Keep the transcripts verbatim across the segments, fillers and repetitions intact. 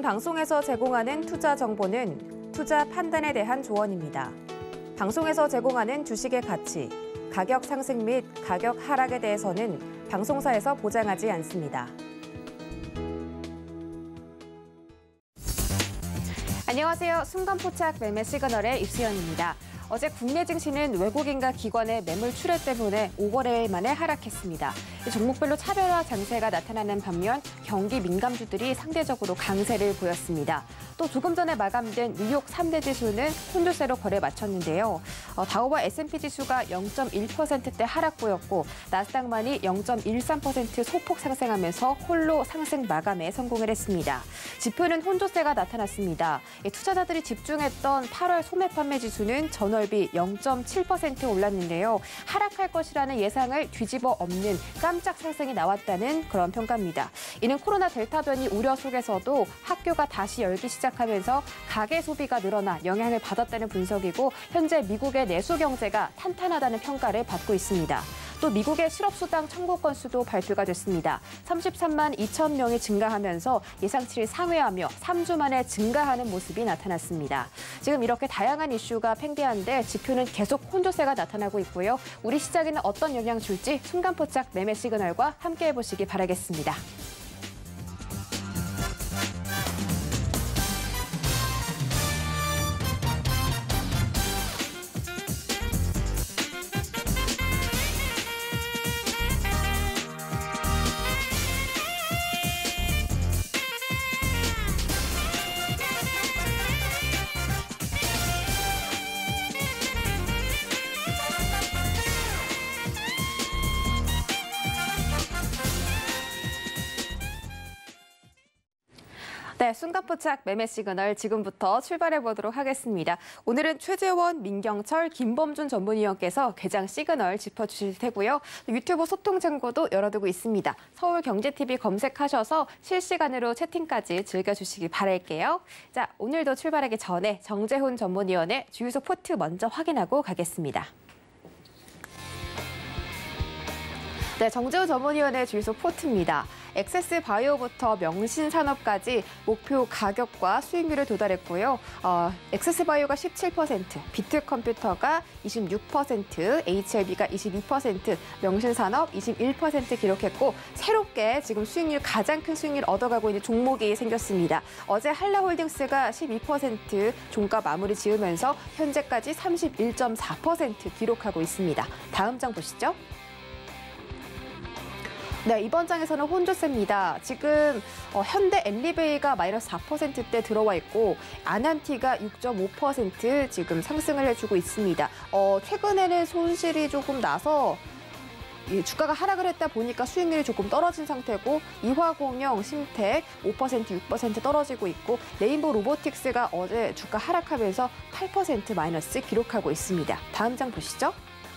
본 방송에서 제공하는 투자 정보는 투자 판단에 대한 조언입니다. 방송에서 제공하는 주식의 가치, 가격 상승 및 가격 하락에 대해서는 방송사에서 보장하지 않습니다. 안녕하세요. 순간포착 매매 시그널의 입수연입니다. 어제 국내 증시는 외국인과 기관의 매물 출회 때문에 오 거래일 만에 하락했습니다. 종목별로 차별화 장세가 나타나는 반면 경기 민감주들이 상대적으로 강세를 보였습니다. 또 조금 전에 마감된 뉴욕 삼 대 지수는 혼조세로 거래 마쳤는데요. 어, 다우와 에스 앤 피 지수가 영 점 일 퍼센트대 하락 보였고 나스닥만이 영 점 일삼 퍼센트 소폭 상승하면서 홀로 상승 마감에 성공을 했습니다. 지표는 혼조세가 나타났습니다. 투자자들이 집중했던 팔월 소매 판매 지수는 전월비 영 점 칠 퍼센트 올랐는데요. 하락할 것이라는 예상을 뒤집어 엎는 깜짝 상승이 나왔다는 그런 평가입니다. 이는 코로나 델타 변이 우려 속에서도 학교가 다시 열기 시작하면서 가계 소비가 늘어나 영향을 받았다는 분석이고 현재 미국의 내수 경제가 탄탄하다는 평가를 받고 있습니다. 또 미국의 실업수당 청구 건수도 발표가 됐습니다. 삼십삼만 이천 명이 증가하면서 예상치를 상회하며 삼 주 만에 증가하는 모습이 나타났습니다. 지금 이렇게 다양한 이슈가 팽배한데 지표는 계속 혼조세가 나타나고 있고요. 우리 시장에는 어떤 영향 줄지 순간포착 매매 시그널과 함께해 보시기 바라겠습니다. 네, 순간포착 매매 시그널 지금부터 출발해 보도록 하겠습니다. 오늘은 최재원, 민경철, 김범준 전문위원께서 개장 시그널 짚어주실 테고요. 유튜브 소통 창구도 열어두고 있습니다. 서울경제티비 검색하셔서 실시간으로 채팅까지 즐겨주시기 바랄게요. 자, 오늘도 출발하기 전에 정재훈 전문위원의 주유소 포트 먼저 확인하고 가겠습니다. 네, 정재훈 전문위원의 주유소 포트입니다. 엑세스바이오부터 명신산업까지 목표 가격과 수익률을 도달했고요. 어, 엑세스바이오가 십칠 퍼센트, 비트컴퓨터가 이십육 퍼센트, 에이치 엘 비가 이십이 퍼센트, 명신산업 이십일 퍼센트 기록했고 새롭게 지금 수익률 가장 큰 수익률을 얻어가고 있는 종목이 생겼습니다. 어제 한라홀딩스가 십이 퍼센트 종가 마무리 지으면서 현재까지 삼십일 점 사 퍼센트 기록하고 있습니다. 다음 장 보시죠. 네, 이번 장에서는 혼조세입니다. 지금 어, 현대 엘리베이가 마이너스 사 퍼센트대 들어와 있고 아난티가 육 점 오 퍼센트 지금 상승을 해주고 있습니다. 어, 최근에는 손실이 조금 나서 이 주가가 하락을 했다 보니까 수익률이 조금 떨어진 상태고 이화공영, 심택 오 퍼센트, 육 퍼센트 떨어지고 있고 레인보우 로보틱스가 어제 주가 하락하면서 팔 퍼센트 마이너스 기록하고 있습니다. 다음 장 보시죠.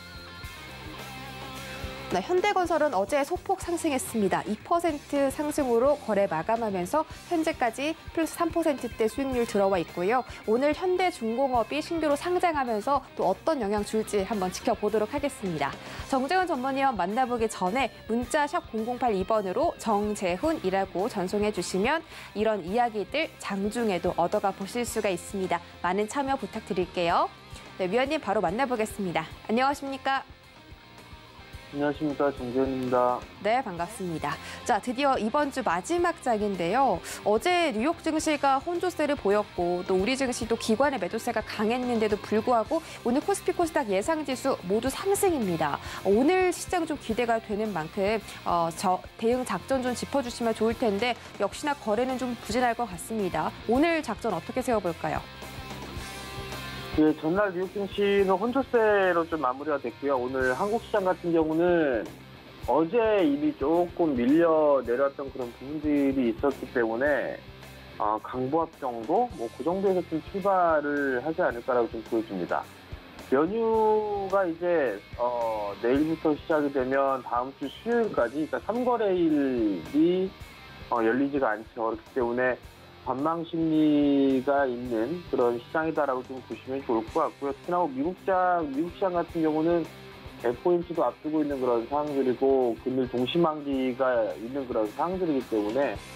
네, 현대건설은 어제 소폭 상승했습니다. 이 퍼센트 상승으로 거래 마감하면서 현재까지 플러스 삼 퍼센트대 수익률 들어와 있고요. 오늘 현대중공업이 신규로 상장하면서 또 어떤 영향 줄지 한번 지켜보도록 하겠습니다. 정재훈 전문위원 만나보기 전에 문자 샵 공공팔이 번으로 정재훈이라고 전송해 주시면 이런 이야기들 장중에도 얻어가 보실 수가 있습니다. 많은 참여 부탁드릴게요. 네, 위원님 바로 만나보겠습니다. 안녕하십니까? 안녕하십니까, 정재훈입니다. 네, 반갑습니다. 자, 드디어 이번 주 마지막 장인데요. 어제 뉴욕 증시가 혼조세를 보였고 또 우리 증시도 기관의 매도세가 강했는데도 불구하고 오늘 코스피 코스닥 예상지수 모두 상승입니다. 오늘 시장 좀 기대가 되는 만큼 어, 저 대응 작전 좀 짚어주시면 좋을 텐데 역시나 거래는 좀 부진할 것 같습니다. 오늘 작전 어떻게 세워볼까요? 예, 전날 뉴욕 증시는 혼조세로 좀 마무리가 됐고요. 오늘 한국 시장 같은 경우는 어제 이미 조금 밀려 내렸던 그런 부분들이 있었기 때문에 어, 강보합 정도, 뭐 그 정도에서 좀 출발을 하지 않을까라고 좀 보여집니다. 연휴가 이제 어, 내일부터 시작이 되면 다음 주 수요일까지, 그러니까 삼 거래일이 어, 열리지가 않죠. 그렇기 때문에 관망 심리가 있는 그런 시장이다라고 좀 보시면 좋을 것 같고요. 특히나 뭐 미국장, 미국 시장 같은 경우는 에프 오 엠 씨도 앞두고 있는 그런 상황들이고 금일 동시만기가 있는 그런 상황들이기 때문에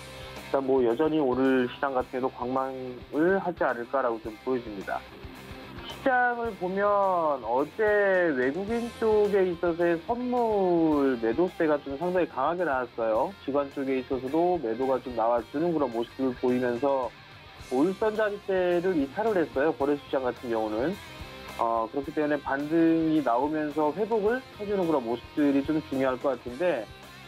일단 뭐 여전히 오늘 시장 같은 경우도 관망을 하지 않을까라고 좀 보여집니다. 시장을 보면 어제 외국인 쪽에 있어서의 선물 매도세가 좀 상당히 강하게 나왔어요. 기관 쪽에 있어서도 매도가 좀 나와주는 그런 모습을 보이면서 오일선 자리대를 이탈을 했어요. 거래시장 같은 경우는. 어, 그렇기 때문에 반등이 나오면서 회복을 해주는 그런 모습들이 좀 중요할 것 같은데,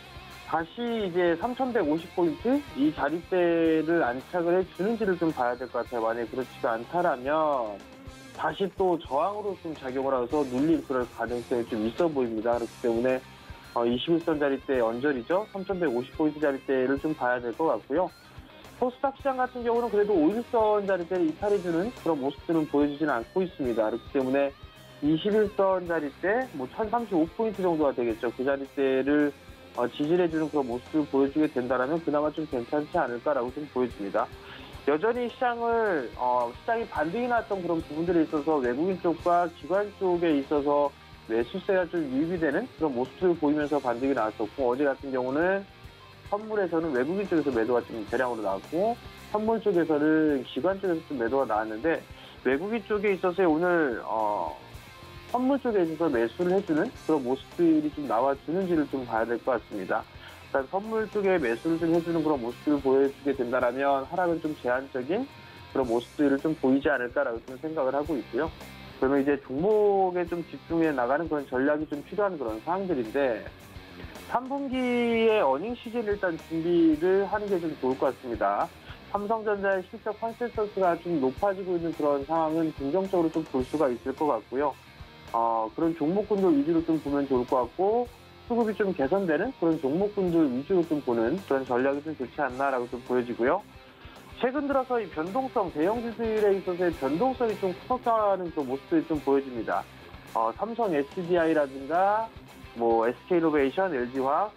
다시 이제 삼천백오십 포인트 이 자리대를 안착을 해주는지를 좀 봐야 될 것 같아요. 만약에 그렇지가 않다라면 다시 또 저항으로 좀 작용을 해서 눌릴 그럴 가능성이 좀 있어 보입니다. 그렇기 때문에 어, 이십일 선 자리대 언저리죠. 삼천백오십 포인트 자리대를 좀 봐야 될 것 같고요. 코스닥 시장 같은 경우는 그래도 오일선 자리대를 이탈해주는 그런 모습들은 보여주지는 않고 있습니다. 그렇기 때문에 이십일 선 자리대, 뭐 천삼십오 포인트 정도가 되겠죠. 그 자리대를 어, 지지해주는 그런 모습을 보여주게 된다면 그나마 좀 괜찮지 않을까라고 좀 보여집니다. 여전히 시장을, 어, 시장이 반등이 났던 그런 부분들에 있어서 외국인 쪽과 기관 쪽에 있어서 매수세가 좀 유입이 되는 그런 모습을 보이면서 반등이 나왔었고, 어제 같은 경우는 선물에서는 외국인 쪽에서 매도가 좀 대량으로 나왔고, 선물 쪽에서는 기관 쪽에서 좀 매도가 나왔는데, 외국인 쪽에 있어서 오늘 어, 선물 쪽에 있어서 매수를 해주는 그런 모습들이 좀 나와주는지를 좀 봐야 될 것 같습니다. 일단 선물 쪽에 매수를 좀 해주는 그런 모습들을 보여주게 된다면 하락은 좀 제한적인 그런 모습들을 좀 보이지 않을까라고 좀 생각을 하고 있고요. 그러면 이제 종목에 좀 집중해 나가는 그런 전략이 좀 필요한 그런 사항들인데, 삼 분기에 어닝 시즌 일단 준비를 하는 게 좀 좋을 것 같습니다. 삼성전자의 실적 컨센서스가 좀 높아지고 있는 그런 상황은 긍정적으로 좀 볼 수가 있을 것 같고요. 어, 그런 종목군들 위주로 좀 보면 좋을 것 같고, 수급이 좀 개선되는 그런 종목군들 위주로 좀 보는 그런 전략이 좀 좋지 않나라고 좀 보여지고요. 최근 들어서 이 변동성, 대형주들에 있어서의 변동성이 좀 커졌다는 그런 모습들이 좀 보여집니다. 어, 삼성 에스디아이라든가, 뭐, 에스케이노베이션, 엘지화학,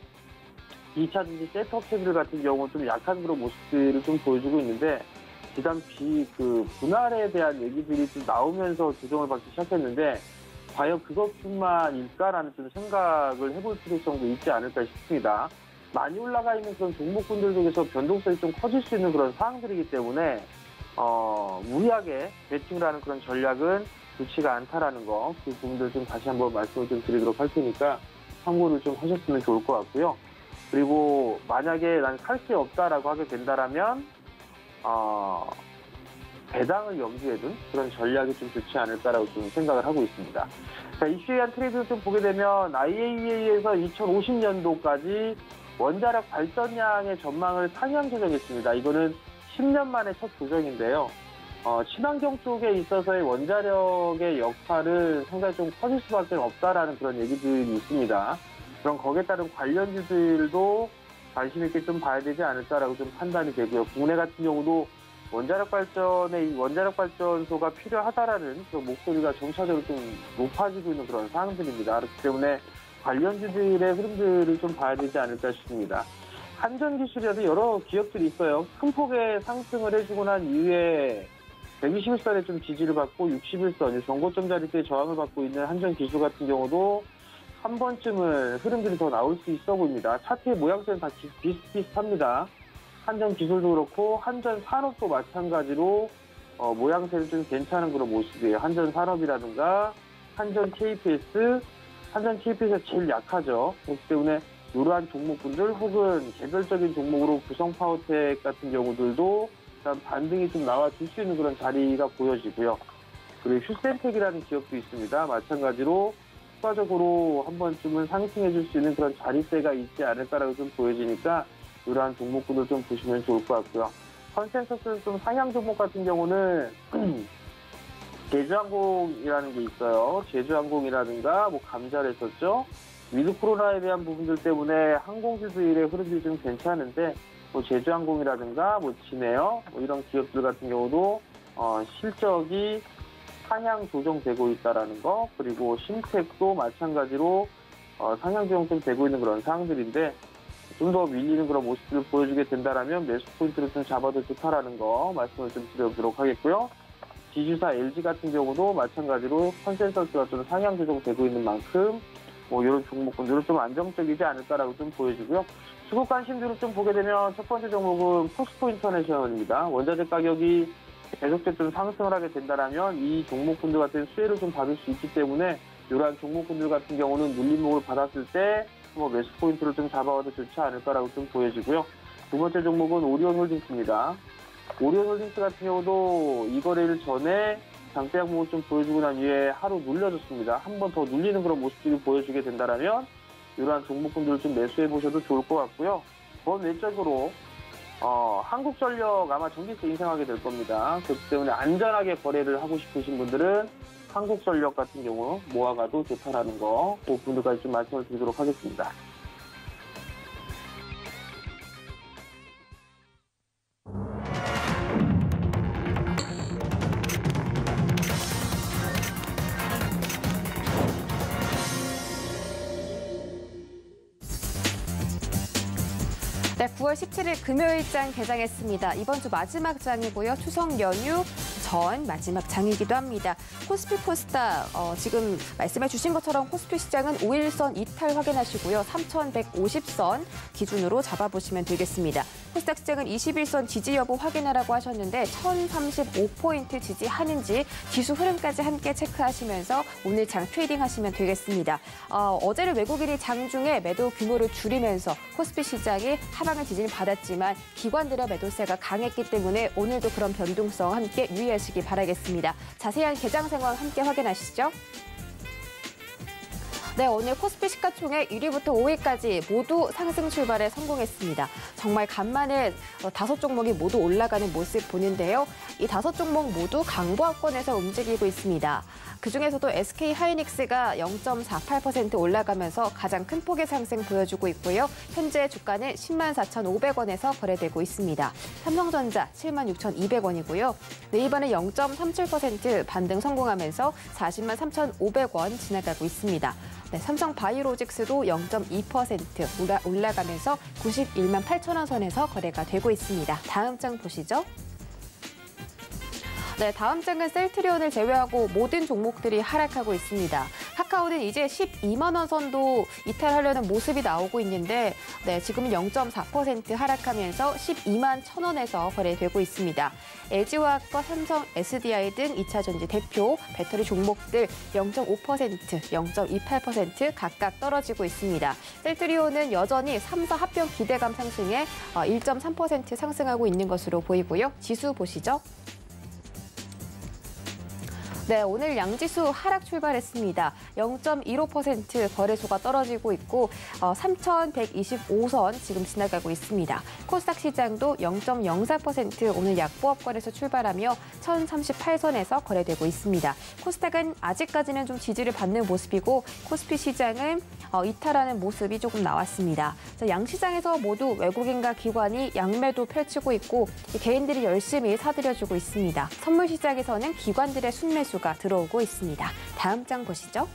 이 차 전지 셋톱 케이블 같은 경우 좀 약한 그런 모습들을 좀 보여주고 있는데, 지단 비, 그, 분할에 대한 얘기들이 좀 나오면서 조정을 받기 시작했는데, 과연 그것뿐만일까라는 좀 생각을 해볼 필요성도 있지 않을까 싶습니다. 많이 올라가 있는 그런 종목군들 중에서 변동성이 좀 커질 수 있는 그런 사항들이기 때문에, 어, 무리하게 배팅을 하는 그런 전략은 좋지가 않다라는 거, 그 부분들 좀 다시 한번 말씀을 좀 드리도록 할 테니까 참고를 좀 하셨으면 좋을 것 같고요. 그리고 만약에 난 살 게 없다라고 하게 된다라면, 어, 배당을 염두에 둔 그런 전략이 좀 좋지 않을까라고 좀 생각을 하고 있습니다. 자, 이슈에 대한 트레이드를 좀 보게 되면 아이이에이에서 이천오십 년도까지 원자력 발전량의 전망을 상향 조정했습니다. 이거는 십 년 만에 첫 조정인데요. 어, 친환경 쪽에 있어서의 원자력의 역할은 상당히 좀 커질 수밖에 없다라는 그런 얘기들이 있습니다. 그럼 거기에 따른 관련주들도 관심 있게 좀 봐야 되지 않을까라고 좀 판단이 되고요. 국내 같은 경우도 원자력 발전에 원자력 발전소가 필요하다라는 그 목소리가 점차적으로 좀 높아지고 있는 그런 상황들입니다. 그렇기 때문에 관련주들의 흐름들을 좀 봐야 되지 않을까 싶습니다. 한전기술이라도 여러 기업들이 있어요. 큰 폭의 상승을 해주고 난 이후에 백이십일 선에 좀 지지를 받고 육십일 선, 정고점 자리대에 저항을 받고 있는 한전기술 같은 경우도 한 번쯤은 흐름들이 더 나올 수 있어 보입니다. 차트의 모양새는 다 비슷비슷합니다. 한전기술도 그렇고 한전산업도 마찬가지로 어, 모양새는 좀 괜찮은 그런 모습이에요. 한전산업이라든가 한전 케이피에스, 한전 케이피에스가 제일 약하죠. 그렇기 때문에 이러한 종목군들 혹은 개별적인 종목으로 구성파워텍 같은 경우들도 일단 반등이 좀 나와줄 수 있는 그런 자리가 보여지고요. 그리고 휴센텍이라는 기업도 있습니다. 마찬가지로 추가적으로 한 번쯤은 상승해줄 수 있는 그런 자리대가 있지 않을까라고 좀 보여지니까 이러한 종목군을 좀 보시면 좋을 것 같고요. 컨센서스 좀 상향 종목 같은 경우는 제주항공이라는 게 있어요. 제주항공이라든가 뭐 감자를 했었죠. 위드 코로나에 대한 부분들 때문에 항공주들의 흐름이 좀 괜찮은데 뭐 제주항공이라든가 뭐 진에어 뭐 이런 기업들 같은 경우도 어, 실적이 상향 조정되고 있다라는 거, 그리고 신텍도 마찬가지로 어, 상향 조정되고 있는 그런 상황들인데 좀 더 밀리는 그런 모습들을 보여주게 된다라면 매수 포인트를 좀 잡아도 좋다라는 거 말씀을 좀 드려보도록 하겠고요. 지주사 엘지 같은 경우도 마찬가지로 컨센서스가 좀 상향 조정되고 있는 만큼 뭐 이런 종목군들은 좀 안정적이지 않을까라고 좀 보여지고요. 수급 관심들을 좀 보게 되면 첫 번째 종목은 포스코 인터내셔널입니다. 원자재 가격이 계속해서 좀 상승을 하게 된다라면 이 종목군들 같은 수혜를 좀 받을 수 있기 때문에 이러한 종목군들 같은 경우는 눌림목을 받았을 때 뭐 매수 포인트를 좀 잡아와도 좋지 않을까라고 좀 보여지고요. 두 번째 종목은 오리온홀딩스입니다. 오리온홀딩스 같은 경우도 이 거래일 전에 장대 항목을 좀 보여주고 난 이후에 하루 눌려줬습니다. 한 번 더 눌리는 그런 모습들이 보여주게 된다면 이러한 종목군들을 좀 매수해 보셔도 좋을 것 같고요. 더 내적으로 어, 한국전력 아마 전기세 인상하게 될 겁니다. 그렇기 때문에 안전하게 거래를 하고 싶으신 분들은 한국전력 같은 경우 모아가도 좋다라는 거, 그 부분들까지 좀 말씀을 드리도록 하겠습니다. 네, 구월 십칠일 금요일장 개장했습니다. 이번 주 마지막 장이고요. 추석 연휴 전 마지막 장이기도 합니다. 코스피 코스닥 어, 지금 말씀해 주신 것처럼 코스피 시장은 오일선 이탈 확인하시고요. 삼천백오십 선 기준으로 잡아보시면 되겠습니다. 코스닥 시장은 이십일선 지지 여부 확인하라고 하셨는데 천삼십오 포인트 지지하는지 지수 흐름까지 함께 체크하시면서 오늘 장 트레이딩하시면 되겠습니다. 어, 어제는 외국인이 장중에 매도 규모를 줄이면서 코스피 시장이 하방을 지지를 받았지만 기관들의 매도세가 강했기 때문에 오늘도 그런 변동성 함께 유의하시기 바라겠습니다. 자세한 개장 상황 함께 확인하시죠. 네, 오늘 코스피 시가총액 일 위부터 오 위까지 모두 상승 출발에 성공했습니다. 정말 간만에 다섯 종목이 모두 올라가는 모습 보는데요. 이 다섯 종목 모두 강보합권에서 움직이고 있습니다. 그중에서도 에스케이하이닉스가 영 점 사팔 퍼센트 올라가면서 가장 큰 폭의 상승 보여주고 있고요. 현재 주가는 십만 사천오백 원에서 거래되고 있습니다. 삼성전자 칠만 육천이백 원이고요. 네이버는 영 점 삼칠 퍼센트 반등 성공하면서 사십만 삼천오백 원 지나가고 있습니다. 네, 삼성바이오로직스도 영 점 이 퍼센트 올라, 올라가면서 구십일만 팔천 원 선에서 거래가 되고 있습니다. 다음 장 보시죠. 네, 다음 장은 셀트리온을 제외하고 모든 종목들이 하락하고 있습니다. 카카오는 이제 십이만 원 선도 이탈하려는 모습이 나오고 있는데 네, 지금은 영 점 사 퍼센트 하락하면서 십이만 천 원에서 거래되고 있습니다. 엘지화학과 삼성, 에스디아이 등 이 차 전지 대표 배터리 종목들 영 점 오 퍼센트, 영 점 이팔 퍼센트 각각 떨어지고 있습니다. 셀트리온은 여전히 삼 사 합병 기대감 상승에 일 점 삼 퍼센트 상승하고 있는 것으로 보이고요. 지수 보시죠. 네, 오늘 양지수 하락 출발했습니다. 영 점 일오 퍼센트 거래소가 떨어지고 있고 어, 삼천백이십오 선 지금 지나가고 있습니다. 코스닥 시장도 영 점 영사 퍼센트 오늘 약보합권에서 출발하며 천삼십팔 선에서 거래되고 있습니다. 코스닥은 아직까지는 좀 지지를 받는 모습이고 코스피 시장은 어, 이탈하는 모습이 조금 나왔습니다. 양 시장에서 모두 외국인과 기관이 양매도 펼치고 있고 개인들이 열심히 사들여주고 있습니다. 선물 시장에서는 기관들의 순매수 가 들어오고 있습니다. 다음 장 보시죠.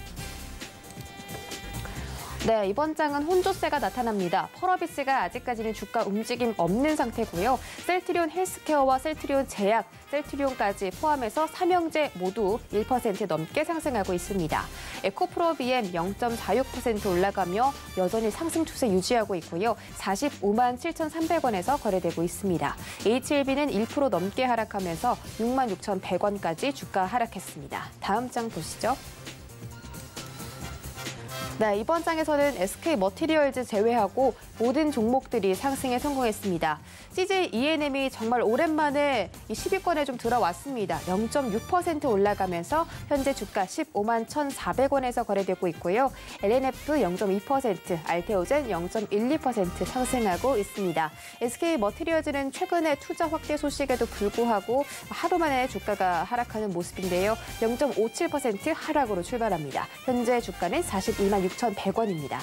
네, 이번 장은 혼조세가 나타납니다. 펄어비스가 아직까지는 주가 움직임 없는 상태고요. 셀트리온 헬스케어와 셀트리온 제약, 셀트리온까지 포함해서 삼형제 모두 일 퍼센트 넘게 상승하고 있습니다. 에코프로비엠 영 점 사육 퍼센트 올라가며 여전히 상승 추세 유지하고 있고요. 사십오만 칠천삼백 원에서 거래되고 있습니다. 에이치엘비는 일 퍼센트 넘게 하락하면서 육만 육천백 원까지 주가 하락했습니다. 다음 장 보시죠. 네, 이번 장에서는 에스케이머티리얼즈 제외하고 모든 종목들이 상승에 성공했습니다. 씨제이이엔엠이 정말 오랜만에 이 십 위권에 좀 들어왔습니다. 영 점 육 퍼센트 올라가면서 현재 주가 십오만 천사백 원에서 거래되고 있고요. 엘엔에프 영 점 이 퍼센트, 알테오젠 영 점 일이 퍼센트 상승하고 있습니다. 에스케이머티리얼즈는 최근에 투자 확대 소식에도 불구하고 하루 만에 주가가 하락하는 모습인데요. 영 점 오칠 퍼센트 하락으로 출발합니다. 현재 주가는 사십이만 육천백 원입니다.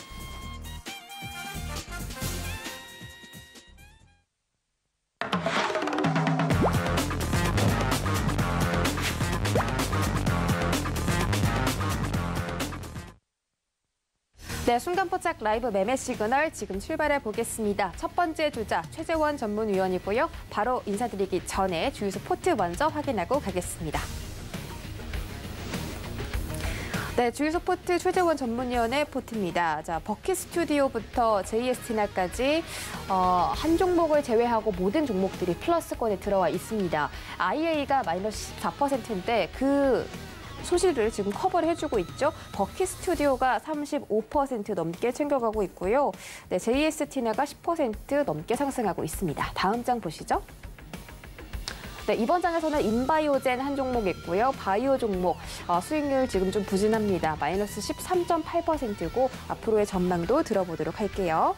네, 순간포착 라이브 매매 시그널 지금 출발해 보겠습니다. 첫 번째 주자 최재원 전문위원이고요. 바로 인사드리기 전에 주유소 포트 먼저 확인하고 가겠습니다. 네, 주유소 포트 최재원 전문위원의 포트입니다. 자, 버킷 스튜디오부터 제이에스티나까지 어, 한 종목을 제외하고 모든 종목들이 플러스권에 들어와 있습니다. 아이에이가 마이너스 십사 퍼센트인데 그 소실을 지금 커버를 해주고 있죠. 버킷 스튜디오가 삼십오 퍼센트 넘게 챙겨가고 있고요. 네, 제이에스티나가 십 퍼센트 넘게 상승하고 있습니다. 다음 장 보시죠. 네, 이번 장에서는 인바이오젠 한 종목 있고요. 바이오 종목 어, 수익률 지금 좀 부진합니다. 마이너스 십삼 점 팔 퍼센트고 앞으로의 전망도 들어보도록 할게요.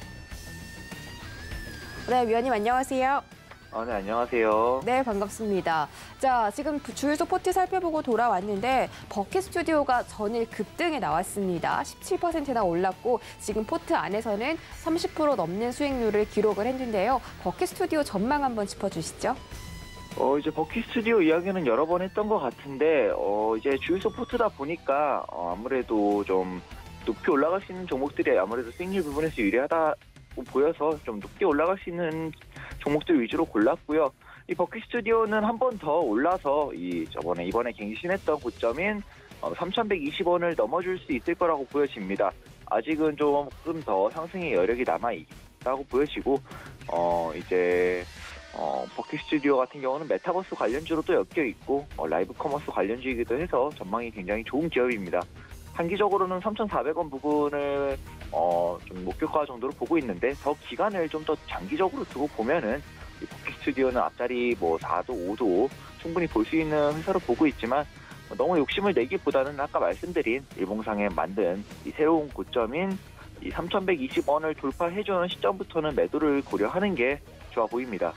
네, 위원님 안녕하세요. 아, 네, 안녕하세요. 네, 반갑습니다. 자, 지금 주유소 포트 살펴보고 돌아왔는데 버킷 스튜디오가 전일 급등에 나왔습니다. 십칠 퍼센트나 올랐고 지금 포트 안에서는 삼십 퍼센트 넘는 수익률을 기록을 했는데요. 버킷 스튜디오 전망 한번 짚어주시죠. 어, 이제 버킷 스튜디오 이야기는 여러 번 했던 것 같은데, 어, 이제 주유소 포트다 보니까, 어, 아무래도 좀 높이 올라갈 수 있는 종목들이 아무래도 수익률 부분에서 유리하다고 보여서 좀 높게 올라갈 수 있는 종목들 위주로 골랐고요. 이 버킷 스튜디오는 한 번 더 올라서 이 저번에 이번에 갱신했던 고점인 어, 삼천백이십 원을 넘어줄 수 있을 거라고 보여집니다. 아직은 조금 더 상승의 여력이 남아 있다고 보여지고, 어, 이제 어, 버킷 스튜디오 같은 경우는 메타버스 관련주로도 엮여 있고 어, 라이브 커머스 관련주이기도 해서 전망이 굉장히 좋은 기업입니다. 단기적으로는 삼천사백 원 부분을 어, 좀 목표가 정도로 보고 있는데 더 기간을 좀 더 장기적으로 두고 보면은 이 버킷 스튜디오는 앞자리 뭐 사 도, 오 도 충분히 볼 수 있는 회사로 보고 있지만 어, 너무 욕심을 내기보다는 아까 말씀드린 일봉상에 만든 이 새로운 고점인 이 삼천백이십 원을 돌파해주는 시점부터는 매도를 고려하는 게 좋아 보입니다.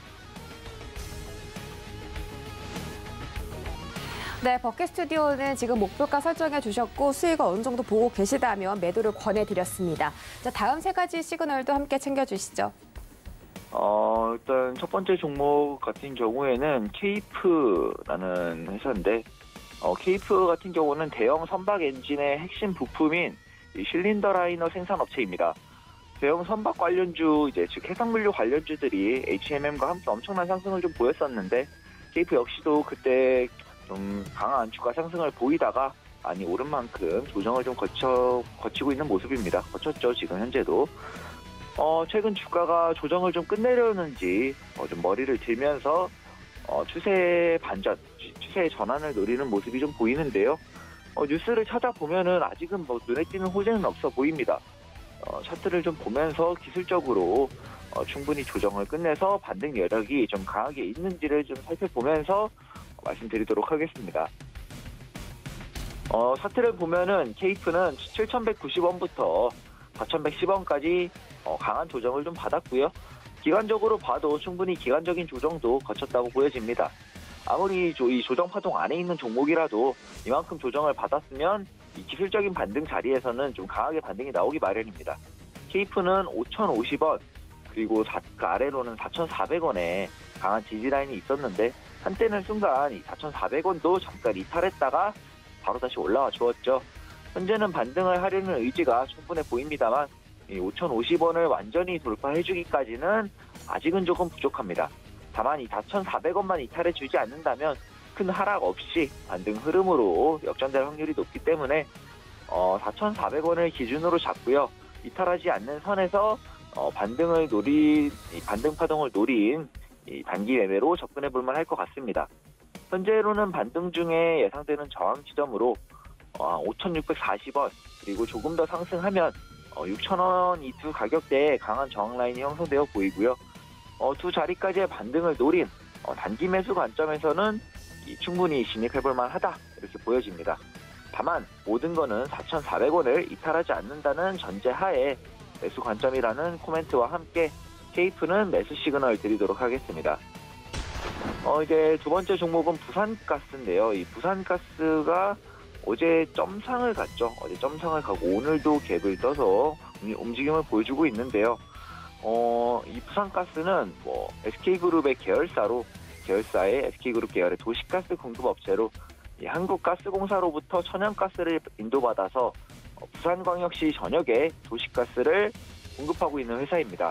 네, 버킷 스튜디오는 지금 목표가 설정해 주셨고 수익을 어느 정도 보고 계시다면 매도를 권해드렸습니다. 자, 다음 세 가지 시그널도 함께 챙겨주시죠. 어, 일단 첫 번째 종목 같은 경우에는 케이프라는 회사인데, 어, 케이프 같은 경우는 대형 선박 엔진의 핵심 부품인 이 실린더 라이너 생산업체입니다. 대형 선박 관련주, 이제 즉 해상물류 관련주들이 에이치엠엠과 함께 엄청난 상승을 좀 보였었는데, 케이프 역시도 그때 좀 강한 주가 상승을 보이다가 많이 오른 만큼 조정을 좀 거쳐, 거치고 있는 모습입니다. 거쳤죠, 지금 현재도. 어, 최근 주가가 조정을 좀 끝내려는지 어, 좀 머리를 들면서 어, 추세 반전, 추세 전환을 노리는 모습이 좀 보이는데요. 어, 뉴스를 찾아보면은 아직은 뭐 눈에 띄는 호재는 없어 보입니다. 어, 차트를 좀 보면서 기술적으로 어, 충분히 조정을 끝내서 반등 여력이 좀 강하게 있는지를 좀 살펴보면서 말씀드리도록 하겠습니다. 어, 차트를 보면은 케이프는 칠천백구십 원부터 사천백십 원까지 어, 강한 조정을 좀 받았고요. 기간적으로 봐도 충분히 기간적인 조정도 거쳤다고 보여집니다. 아무리 조, 이 조정 파동 안에 있는 종목이라도 이만큼 조정을 받았으면 이 기술적인 반등 자리에서는 좀 강하게 반등이 나오기 마련입니다. 케이프는 오천오십 원 그리고 사, 그 아래로는 사천사백 원에 강한 지지라인이 있었는데 한때는 순간 이 사천사백 원도 잠깐 이탈했다가 바로 다시 올라와 주었죠. 현재는 반등을 하려는 의지가 충분해 보입니다만 이 오천오십 원을 완전히 돌파해주기까지는 아직은 조금 부족합니다. 다만 이 사천사백 원만 이탈해주지 않는다면 큰 하락 없이 반등 흐름으로 역전될 확률이 높기 때문에 어, 사천사백 원을 기준으로 잡고요. 이탈하지 않는 선에서 어, 반등을 노린 이 반등 파동을 노린 이 단기 매매로 접근해 볼 만할 것 같습니다. 현재로는 반등 중에 예상되는 저항 지점으로 어, 오천육백사십 원 그리고 조금 더 상승하면 어, 육천 원 이 두 가격대에 강한 저항 라인이 형성되어 보이고요. 어, 두 자리까지의 반등을 노린 어, 단기 매수 관점에서는 이, 충분히 진입해 볼 만하다 이렇게 보여집니다. 다만 모든 거는 사천사백 원을 이탈하지 않는다는 전제하에 매수 관점이라는 코멘트와 함께 케이프는 매수 시그널 드리도록 하겠습니다. 어, 이제 두 번째 종목은 부산가스인데요. 이 부산가스가 어제 점상을 갔죠. 어제 점상을 가고 오늘도 갭을 떠서 움직임을 보여주고 있는데요. 어, 이 부산가스는 뭐 에스케이그룹의 계열사로 계열사의 에스케이그룹 계열의 도시가스 공급업체로 이 한국가스공사로부터 천연가스를 인도받아서 어, 부산광역시 전역에 도시가스를 공급하고 있는 회사입니다.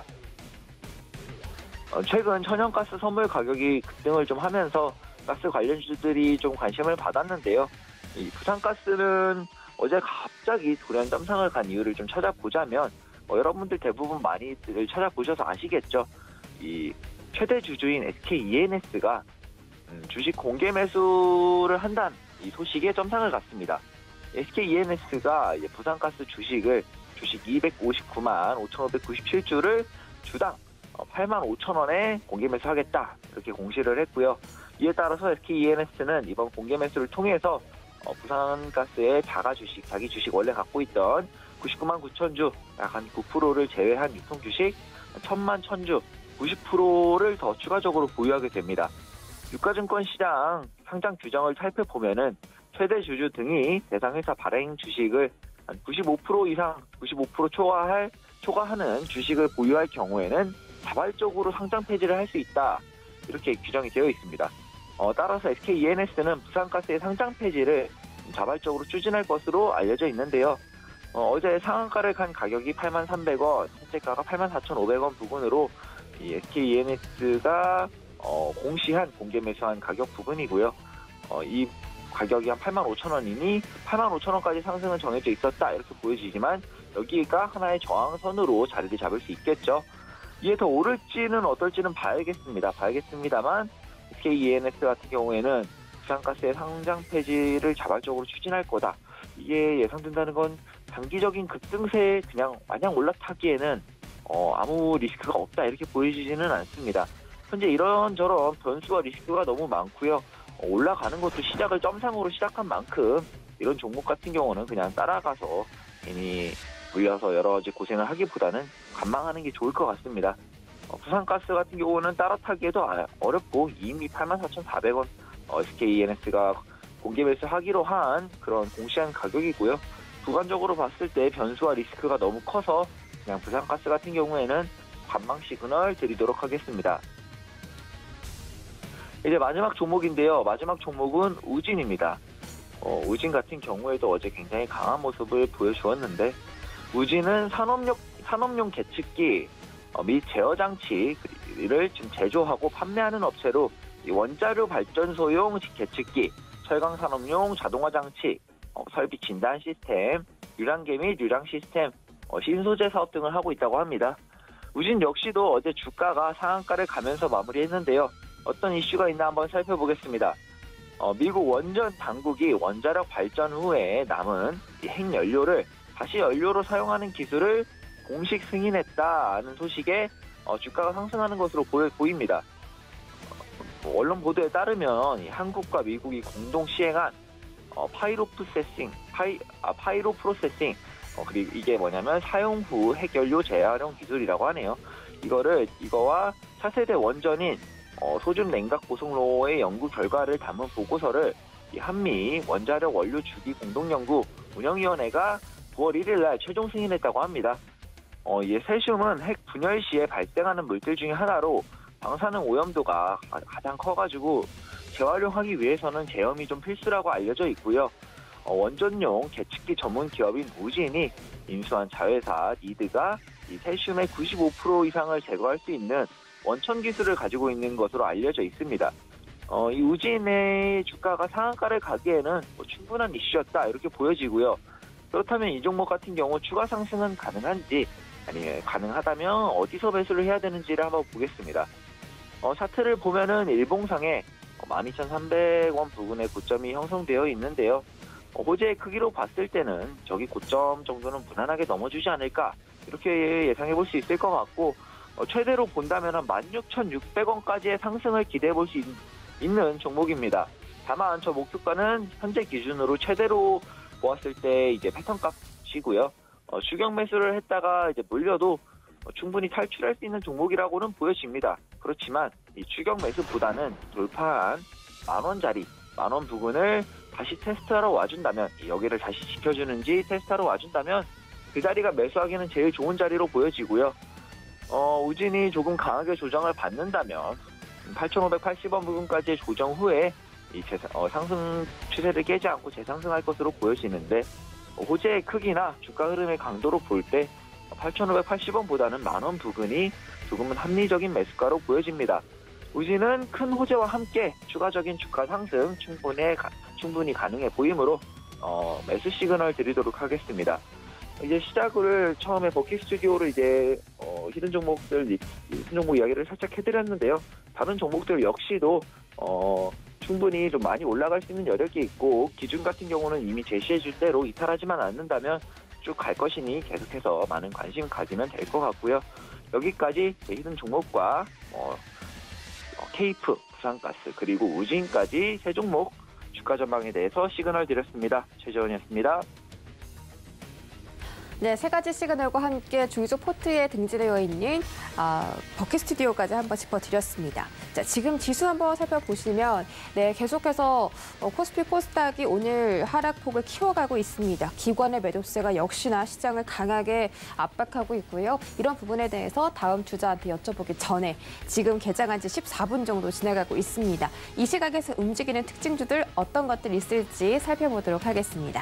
어, 최근 천연가스 선물 가격이 급등을 좀 하면서 가스 관련주들이 좀 관심을 받았는데요. 이 부산가스는 어제 갑자기 돌연 점상을 간 이유를 좀 찾아보자면 어, 여러분들 대부분 많이들 찾아보셔서 아시겠죠. 이 최대 주주인 에스케이이엔에스가 음, 주식 공개 매수를 한다는 이 소식에 점상을 갔습니다. 에스케이이엔에스가 이제 부산가스 주식을 주식 이백오십구만 오천오백구십칠 주를 주당 팔만 오천 원에 공개 매수하겠다 이렇게 공시를 했고요. 이에 따라서 에스케이이엔에스는 이번 공개 매수를 통해서 어, 부산가스의 자가 주식, 자기 주식 원래 갖고 있던 구십구만 구천 주, 약 한 구 퍼센트를 제외한 유통 주식 천만 천 주, 구십 퍼센트를 더 추가적으로 보유하게 됩니다. 유가증권 시장 상장 규정을 살펴보면은 최대 주주 등이 대상 회사 발행 주식을 한 구십오 퍼센트 이상, 구십오 퍼센트 초과할 초과하는 주식을 보유할 경우에는 자발적으로 상장 폐지를 할 수 있다. 이렇게 규정이 되어 있습니다. 어, 따라서 에스케이이엔에스는 부산가스의 상장 폐지를 자발적으로 추진할 것으로 알려져 있는데요. 어, 어제 상한가를 간 가격이 팔만 삼백 원, 현재가가 팔만 사천오백 원 부근으로 이 에스케이이엔에스가 어, 공시한 공개 매수한 가격 부근이고요. 어, 이 가격이 한 팔만 오천 원이니 팔만 오천 원까지 상승은 정해져 있었다 이렇게 보여지지만 여기가 하나의 저항선으로 자리를 잡을 수 있겠죠. 이에 더 오를지는 어떨지는 봐야겠습니다. 봐야겠습니다만 에스케이이엔에스 같은 경우에는 부산가스의 상장 폐지를 자발적으로 추진할 거다. 이게 예상된다는 건 단기적인 급등세에 그냥 마냥 올라타기에는 어, 아무 리스크가 없다 이렇게 보여지지는 않습니다. 현재 이런저런 변수와 리스크가 너무 많고요. 어, 올라가는 것도 시작을 점상으로 시작한 만큼 이런 종목 같은 경우는 그냥 따라가서 괜히 물려서 여러 가지 고생을 하기보다는 관망하는 게 좋을 것 같습니다. 어, 부산가스 같은 경우는 따라타기에도 어렵고 이미 팔만 사천사백 원 어, 에스케이이엔에스가 공개 매수하기로 한 그런 공시한 가격이고요. 주관적으로 봤을 때 변수와 리스크가 너무 커서 그냥 부산가스 같은 경우에는 관망 시그널 드리도록 하겠습니다. 이제 마지막 종목인데요. 마지막 종목은 우진입니다. 어, 우진 같은 경우에도 어제 굉장히 강한 모습을 보여주었는데 우진은 산업용, 산업용 계측기 어, 및 제어장치를 좀 제조하고 판매하는 업체로 이 원자료 발전소용 계측기, 철강산업용 자동화 장치, 어, 설비 진단 시스템, 유량계 및 유량 시스템, 어, 신소재 사업 등을 하고 있다고 합니다. 우진 역시도 어제 주가가 상한가를 가면서 마무리했는데요. 어떤 이슈가 있나 한번 살펴보겠습니다. 어, 미국 원전 당국이 원자력 발전 후에 남은 이 핵연료를 다시 연료로 사용하는 기술을 공식 승인했다는 소식에 어, 주가가 상승하는 것으로 보여, 보입니다. 어, 언론 보도에 따르면 이 한국과 미국이 공동 시행한 어, 파이로 프로세싱, 파이, 아, 파이로 프로세싱, 어, 그리고 이게 뭐냐면 사용 후 핵연료 재활용 기술이라고 하네요. 이거를 이거와 차세대 원전인 어, 소준 냉각 고속로의 연구 결과를 담은 보고서를 이 한미 원자력 원료 주기 공동연구 운영위원회가 구월 일일 날 최종 승인했다고 합니다. 어, 이 세슘은 핵 분열 시에 발생하는 물질 중에 하나로 방사능 오염도가 가장 커가지고 재활용하기 위해서는 제염이 좀 필수라고 알려져 있고요. 어, 원전용 계측기 전문 기업인 우진이 인수한 자회사 니드가 이 세슘의 구십오 퍼센트 이상을 제거할 수 있는 원천 기술을 가지고 있는 것으로 알려져 있습니다. 어, 이 우진의 주가가 상한가를 가기에는 뭐 충분한 이슈였다 이렇게 보여지고요. 그렇다면 이 종목 같은 경우 추가 상승은 가능한지 아니면 가능하다면 어디서 매수를 해야 되는지를 한번 보겠습니다. 어, 차트를 보면은 일봉상에 만 이천삼백 원 부근의 고점이 형성되어 있는데요. 어, 호재의 크기로 봤을 때는 저기 고점 정도는 무난하게 넘어주지 않을까 이렇게 예상해 볼 수 있을 것 같고 어, 최대로 본다면 한 만 육천육백 원까지의 상승을 기대해 볼 수 있는 종목입니다. 다만 저 목표가는 현재 기준으로 최대로 보았을 때 이제 패턴 값이고요. 어, 추격 매수를 했다가 이제 물려도 어, 충분히 탈출할 수 있는 종목이라고는 보여집니다. 그렇지만 이 추격 매수보다는 돌파한 만 원짜리, 만 원 부근을 다시 테스트하러 와준다면 여기를 다시 지켜주는지 테스트하러 와준다면 그 자리가 매수하기는 제일 좋은 자리로 보여지고요. 어, 우진이 조금 강하게 조정을 받는다면 팔천오백팔십 원 부근까지의 조정 후에 이 재상, 어, 상승 추세를 깨지 않고 재상승할 것으로 보여지는데 어, 호재의 크기나 주가 흐름의 강도로 볼 때 팔천오백팔십 원보다는 만 원 부근이 조금은 합리적인 매수가로 보여집니다. 우진은 큰 호재와 함께 추가적인 주가 상승 충분히 가, 충분히 가능해 보이므로 어, 매수 시그널 드리도록 하겠습니다. 이제 시작을 처음에 버킷 스튜디오로 이제 어, 히든 종목들, 히든 종목 이야기를 살짝 해드렸는데요. 다른 종목들 역시도 어, 충분히 좀 많이 올라갈 수 있는 여력이 있고 기준 같은 경우는 이미 제시해준 대로 이탈하지만 않는다면 쭉 갈 것이니 계속해서 많은 관심 가지면 될 것 같고요. 여기까지 히든 종목과 어, 어, 케이프, 부산가스 그리고 우진까지 세 종목 주가 전망에 대해서 시그널 드렸습니다. 최재원이었습니다. 네, 세 가지 시그널과 함께 중소 포트에 등재되어 있는 아, 버킷 스튜디오까지 한번 짚어드렸습니다. 자, 지금 지수 한번 살펴보시면 네, 계속해서 어, 코스피 코스닥이 오늘 하락폭을 키워가고 있습니다. 기관의 매도세가 역시나 시장을 강하게 압박하고 있고요. 이런 부분에 대해서 다음 주자한테 여쭤보기 전에 지금 개장한 지 십사 분 정도 지나가고 있습니다. 이 시각에서 움직이는 특징주들 어떤 것들이 있을지 살펴보도록 하겠습니다.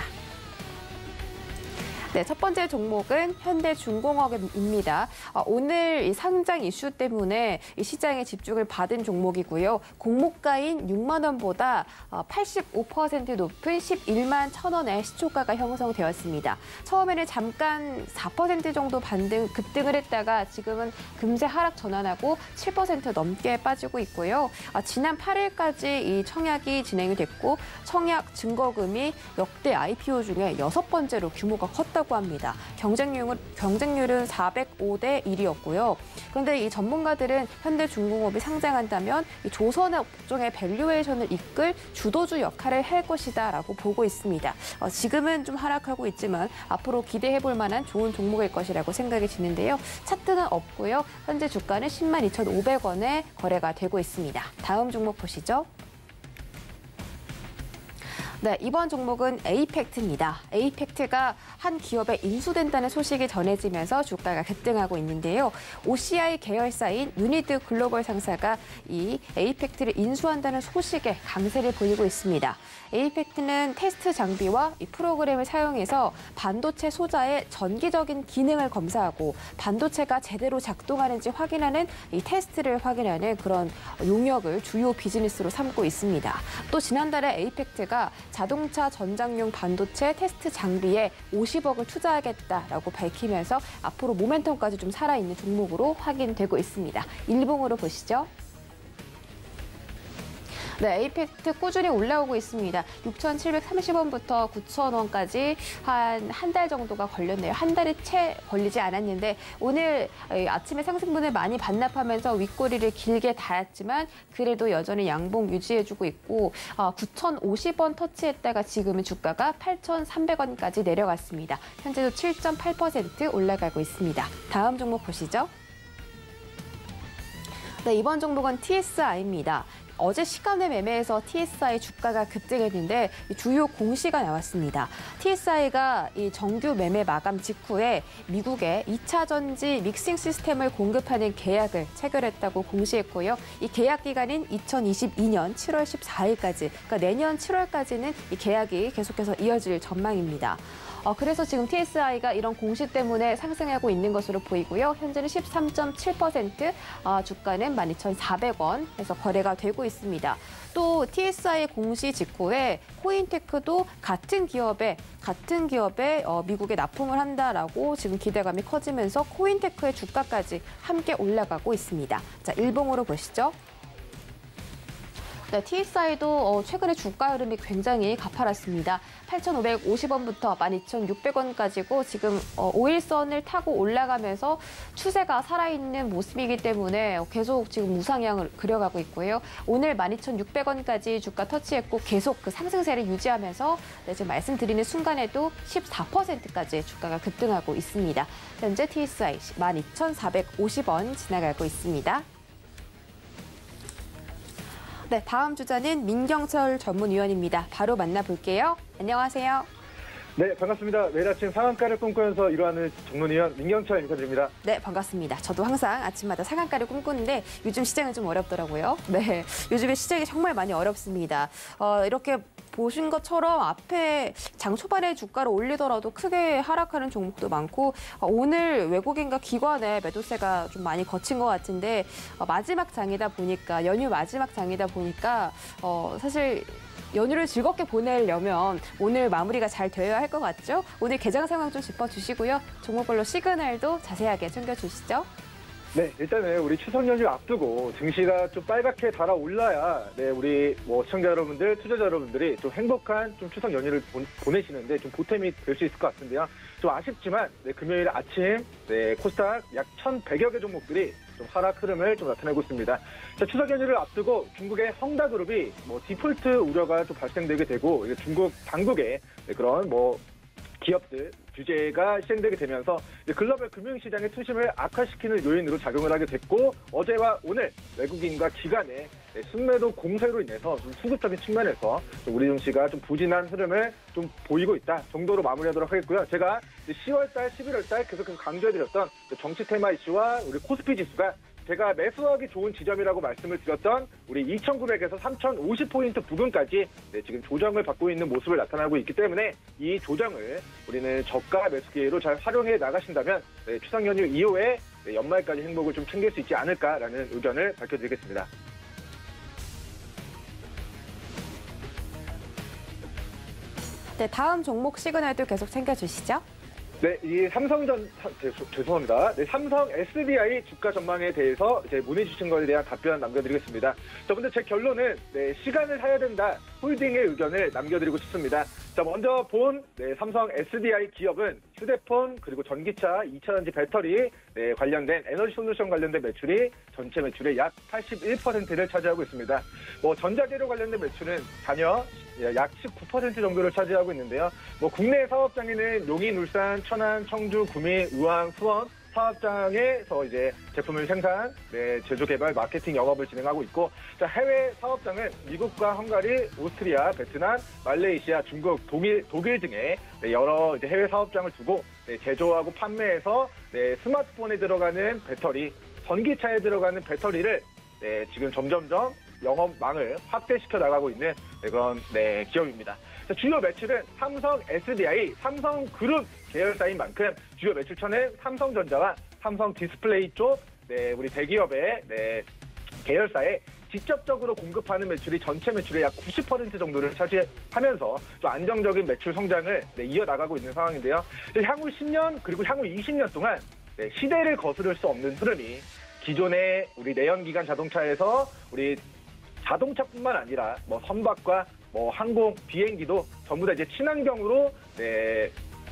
네, 첫 번째 종목은 현대중공업입니다. 어, 오늘 이 상장 이슈 때문에 이 시장에 집중을 받은 종목이고요. 공모가인 육만 원보다 어, 팔십오 퍼센트 높은 십일만 천 원의 시초가가 형성되었습니다. 처음에는 잠깐 사 퍼센트 정도 반등, 급등을 했다가 지금은 금세 하락 전환하고 칠 퍼센트 넘게 빠지고 있고요. 어, 지난 팔 일까지 이 청약이 진행이 됐고 청약 증거금이 역대 아이피오 중에 여섯 번째로 규모가 컸다고 합니다. 경쟁률은, 경쟁률은 사백오 대 일이었고요. 그런데 이 전문가들은 현대중공업이 상장한다면 이 조선 업종의 밸류에이션을 이끌 주도주 역할을 할 것이다라고 보고 있습니다. 어, 지금은 좀 하락하고 있지만 앞으로 기대해볼 만한 좋은 종목일 것이라고 생각이 드는데요. 차트는 없고요. 현재 주가는 십만 이천오백 원에 거래가 되고 있습니다. 다음 종목 보시죠. 네, 이번 종목은 에이펙트입니다. 에이펙트가 한 기업에 인수된다는 소식이 전해지면서 주가가 급등하고 있는데요. 오씨아이 계열사인 유니드 글로벌 상사가 이 에이펙트를 인수한다는 소식에 강세를 보이고 있습니다. 에이펙트는 테스트 장비와 이 프로그램을 사용해서 반도체 소자의 전기적인 기능을 검사하고 반도체가 제대로 작동하는지 확인하는 이 테스트를 확인하는 그런 용역을 주요 비즈니스로 삼고 있습니다. 또 지난달에 에이펙트가 자동차 전장용 반도체 테스트 장비에 오십억을 투자하겠다라고 밝히면서 앞으로 모멘텀까지 좀 살아있는 종목으로 확인되고 있습니다. 일봉으로 보시죠. 네, 에이펙트 꾸준히 올라오고 있습니다. 육천칠백삼십 원부터 구천 원까지 한 한 달 정도가 걸렸네요. 한 달이 채 걸리지 않았는데 오늘 아침에 상승분을 많이 반납하면서 윗꼬리를 길게 달았지만 그래도 여전히 양봉 유지해주고 있고 구천오십 원 터치했다가 지금은 주가가 팔천삼백 원까지 내려갔습니다. 현재도 칠 점 팔 퍼센트 올라가고 있습니다. 다음 종목 보시죠. 네, 이번 종목은 티에스아이입니다. 어제 시간의 매매에서 티에스아이 주가가 급등했는데 주요 공시가 나왔습니다. 티에스아이가 이 정규 매매 마감 직후에 미국에 이 차 전지 믹싱 시스템을 공급하는 계약을 체결했다고 공시했고요. 이 계약 기간인 이천이십이 년 칠월 십사일까지, 그러니까 내년 칠월까지는 이 계약이 계속해서 이어질 전망입니다. 어, 그래서 지금 티에스아이가 이런 공시 때문에 상승하고 있는 것으로 보이고요. 현재는 십삼 점 칠 퍼센트, 어, 주가는 만 이천사백 원에서 거래가 되고 있습니다. 또 티에스아이 공시 직후에 코인테크도 같은 기업에 같은 기업에 어, 미국에 납품을 한다라고 지금 기대감이 커지면서 코인테크의 주가까지 함께 올라가고 있습니다. 자, 일봉으로 보시죠. 네, 티에스아이도 어, 최근에 주가 흐름이 굉장히 가파랐습니다. 팔천오백오십 원부터 만 이천육백 원까지고 지금 어, 오일선을 타고 올라가면서 추세가 살아있는 모습이기 때문에 계속 지금 우상향을 그려가고 있고요. 오늘 만 이천육백 원까지 주가 터치했고 계속 그 상승세를 유지하면서 네, 지금 말씀드리는 순간에도 십사 퍼센트까지 주가가 급등하고 있습니다. 현재 티에스아이 만 이천사백오십 원 지나가고 있습니다. 네, 다음 주자는 민경철 전문위원입니다. 바로 만나볼게요. 안녕하세요. 네, 반갑습니다. 매일 아침 상한가를 꿈꾸면서 일어나는 전문위원 민경철 인사드립니다. 네, 반갑습니다. 저도 항상 아침마다 상한가를 꿈꾸는데 요즘 시장은 좀 어렵더라고요. 네, 요즘에 시장이 정말 많이 어렵습니다. 어, 이렇게 보신 것처럼 앞에 장 초반에 주가를 올리더라도 크게 하락하는 종목도 많고 어, 오늘 외국인과 기관의 매도세가 좀 많이 거친 것 같은데 어, 마지막 장이다 보니까 연휴 마지막 장이다 보니까 어, 사실 연휴를 즐겁게 보내려면 오늘 마무리가 잘 되어야 할 것 같죠? 오늘 개장 상황 좀 짚어주시고요. 종목별로 시그널도 자세하게 챙겨주시죠. 네, 일단은 우리 추석 연휴 앞두고 증시가 좀 빨갛게 달아올라야 네, 우리 뭐 시청자 여러분들, 투자자 여러분들이 좀 행복한 좀 추석 연휴를 보, 보내시는데 좀 보탬이 될 수 있을 것 같은데요. 좀 아쉽지만 네, 금요일 아침 네, 코스닥 약 천백여 개 종목들이 좀 하락 흐름을 좀 나타내고 있습니다. 자, 추석 연휴를 앞두고 중국의 헝다그룹이 뭐 디폴트 우려가 좀 발생되게 되고 중국 당국의 네, 그런 뭐 기업들 규제가 시행되게 되면서 글로벌 금융시장의 투심을 악화시키는 요인으로 작용을 하게 됐고 어제와 오늘 외국인과 기관의 순매도 공세로 인해서 좀 수급적인 측면에서 우리 증시가 좀 부진한 흐름을 좀 보이고 있다 정도로 마무리하도록 하겠고요. 제가 시월달, 십일월달 계속해서 강조해드렸던 정치 테마 이슈와 우리 코스피 지수가 제가 매수하기 좋은 지점이라고 말씀을 드렸던 우리 이천구백에서 삼천오십 포인트 부근까지 네, 지금 조정을 받고 있는 모습을 나타나고 있기 때문에 이 조정을 우리는 저가 매수 기회로 잘 활용해 나가신다면 네, 추석 연휴 이후에 네, 연말까지 행복을 좀 챙길 수 있지 않을까라는 의견을 밝혀드리겠습니다. 네, 다음 종목 시그널도 계속 챙겨주시죠. 네, 이 삼성전, 죄송, 죄송합니다. 네, 삼성 에스디아이 주가 전망에 대해서 이제 문의 주신 것에 대한 답변 남겨드리겠습니다. 자, 근데 제 결론은, 네, 시간을 사야 된다. 홀딩의 의견을 남겨드리고 싶습니다. 자, 먼저 본, 네, 삼성 에스디아이 기업은 휴대폰, 그리고 전기차, 이차전지 배터리, 네, 관련된 에너지 솔루션 관련된 매출이 전체 매출의 약 팔십일 퍼센트를 차지하고 있습니다. 뭐, 전자재료 관련된 매출은 단여 약 십구 퍼센트 정도를 차지하고 있는데요. 뭐 국내 사업장에는 용인, 울산, 천안, 청주, 구미, 의왕, 수원 사업장에서 이제 제품을 생산, 네, 제조 개발, 마케팅 영업을 진행하고 있고, 자, 해외 사업장은 미국과 헝가리, 오스트리아, 베트남, 말레이시아, 중국, 독일, 독일 등의 네, 여러 이제 해외 사업장을 두고 네, 제조하고 판매해서 네, 스마트폰에 들어가는 배터리, 전기차에 들어가는 배터리를 네, 지금 점점점 영업망을 확대시켜 나가고 있는 네, 그런 네, 기업입니다. 자, 주요 매출은 삼성 에스디아이, 삼성그룹 계열사인 만큼 주요 매출처는 삼성전자와 삼성 디스플레이 쪽 네, 우리 대기업의 네, 계열사에 직접적으로 공급하는 매출이 전체 매출의 약 구십 퍼센트 정도를 차지하면서 좀 안정적인 매출 성장을 네, 이어나가고 있는 상황인데요. 향후 십 년 그리고 향후 이십 년 동안 네, 시대를 거스를 수 없는 흐름이 기존의 우리 내연기관 자동차에서 우리 자동차뿐만 아니라 뭐 선박과 뭐 항공, 비행기도 전부 다 이제 친환경으로 네,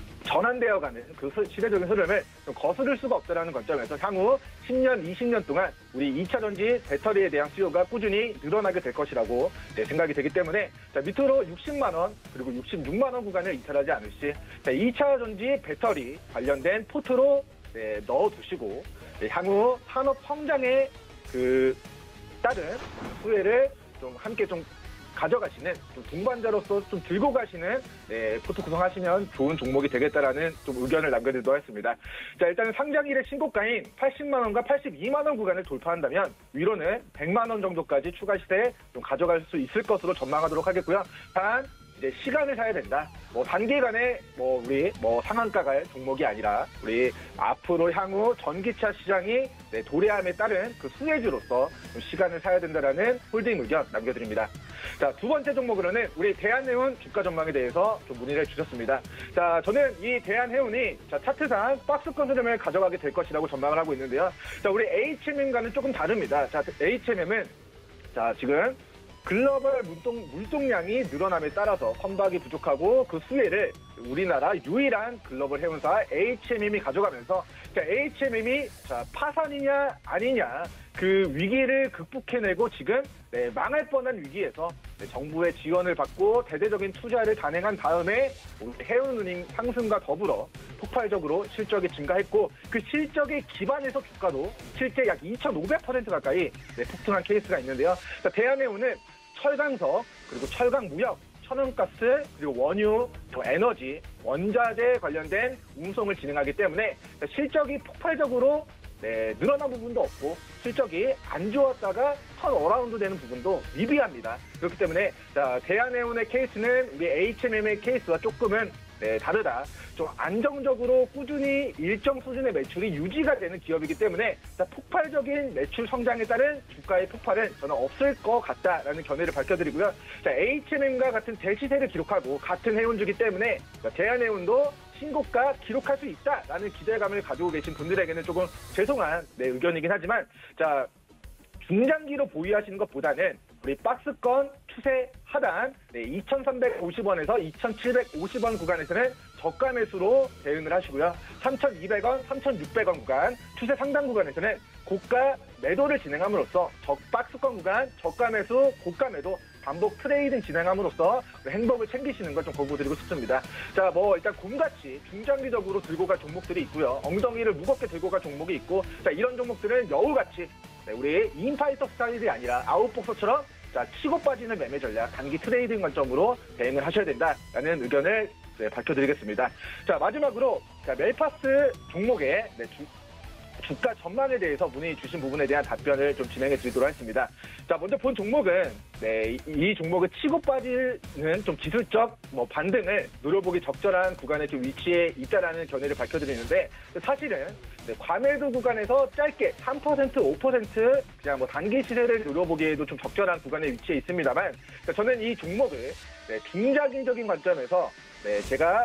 전환되어가는 그 시대적인 흐름을 좀 거스를 수가 없다는 관점에서 향후 십 년, 이십 년 동안 우리 이차전지 배터리에 대한 수요가 꾸준히 늘어나게 될 것이라고 네, 생각이 되기 때문에 자, 밑으로 육십만 원 그리고 육십육만 원 구간을 이탈하지 않을 시 자, 이차전지 배터리 관련된 포트로 네, 넣어두시고 네, 향후 산업 성장에 그 따른 수혜를 좀 함께 좀 가져가시는 좀 동반자로서 좀 들고 가시는 네, 포트 구성하시면 좋은 종목이 되겠다라는 좀 의견을 남겨드리도록 하겠습니다. 자, 일단은 상장일의 신고가인 팔십만 원과 팔십이만 원 구간을 돌파한다면 위로는 백만 원 정도까지 추가 시세 좀 가져갈 수 있을 것으로 전망하도록 하겠고요. 단 이제 시간을 사야 된다. 뭐 단기간에 뭐 우리 뭐 상한가 갈 종목이 아니라 우리 앞으로 향후 전기차 시장이 네, 도래함에 따른 그 수혜주로서 좀 시간을 사야 된다라는 홀딩 의견 남겨드립니다. 자, 두 번째 종목으로는 우리 대한해운 주가 전망에 대해서 좀 문의를 주셨습니다. 자, 저는 이 대한해운이 자, 차트상 박스권 흐름을 가져가게 될 것이라고 전망을 하고 있는데요. 자, 우리 에이치엠엠과는 조금 다릅니다. 자, 에이치엠엠은 자, 지금 글로벌 물동, 물동량이 늘어남에 따라서 선박이 부족하고 그 수혜를 우리나라 유일한 글로벌 해운사 에이치엠엠이 가져가면서 자, 에이치엠엠이 자, 파산이냐 아니냐 그 위기를 극복해내고 지금 네, 망할 뻔한 위기에서 네, 정부의 지원을 받고 대대적인 투자를 단행한 다음에 해운운임 상승과 더불어 폭발적으로 실적이 증가했고 그 실적에 기반해서 주가도 실제 약 이천오백 퍼센트 가까이 네, 폭등한 케이스가 있는데요. 자, 대한해운은 철강석 그리고 철강무역 천연가스 그리고 원유, 에너지, 원자재 관련된 운송을 진행하기 때문에 실적이 폭발적으로 네, 늘어난 부분도 없고 실적이 안 좋았다가 턴 어라운드 되는 부분도 미비합니다. 그렇기 때문에 자, 대한해운의 케이스는 우리 에이치엠엠의 케이스와 조금은 네, 다르다. 좀 안정적으로 꾸준히 일정 수준의 매출이 유지가 되는 기업이기 때문에 자, 폭발적인 매출 성장에 따른 주가의 폭발은 저는 없을 것 같다라는 견해를 밝혀드리고요. 자, 에이치엠과 같은 대시세를 기록하고 같은 해운주기 때문에 대한해운도 신고가 기록할 수 있다라는 기대감을 가지고 계신 분들에게는 조금 죄송한 네, 의견이긴 하지만 자 중장기로 보유하시는 것보다는 우리 박스권 추세 하단 네, 이천삼백오십 원에서 이천칠백오십 원 구간에서는 저가 매수로 대응을 하시고요. 삼천이백 원, 삼천육백 원 구간 추세 상단 구간에서는 고가 매도를 진행함으로써 저 박스권 구간 저가 매수, 고가 매도 반복 트레이딩 진행함으로써 행복을 챙기시는 걸 좀 권고드리고 싶습니다. 자, 뭐 일단 곰같이 중장기적으로 들고 갈 종목들이 있고요. 엉덩이를 무겁게 들고 갈 종목이 있고, 자 이런 종목들은 여우같이 네, 우리 인파이터 스타일이 아니라 아웃복서처럼 자 치고 빠지는 매매 전략, 단기 트레이딩 관점으로 대응을 하셔야 된다라는 의견을 네, 밝혀드리겠습니다. 자 마지막으로 자, 멜파스 종목의 네, 주, 주가 전망에 대해서 문의 주신 부분에 대한 답변을 좀 진행해 드리도록 하겠습니다. 자, 먼저 본 종목은, 네, 이, 이 종목은 치고 빠지는 좀 기술적 뭐 반등을 노려보기 적절한 구간에 좀 위치해 있다라는 견해를 밝혀드리는데, 사실은, 네, 과매도 구간에서 짧게 삼 퍼센트, 오 퍼센트 그냥 뭐 단기 시세를 노려보기에도 좀 적절한 구간에 위치해 있습니다만, 그러니까 저는 이 종목을, 네, 중장기적인 관점에서, 네, 제가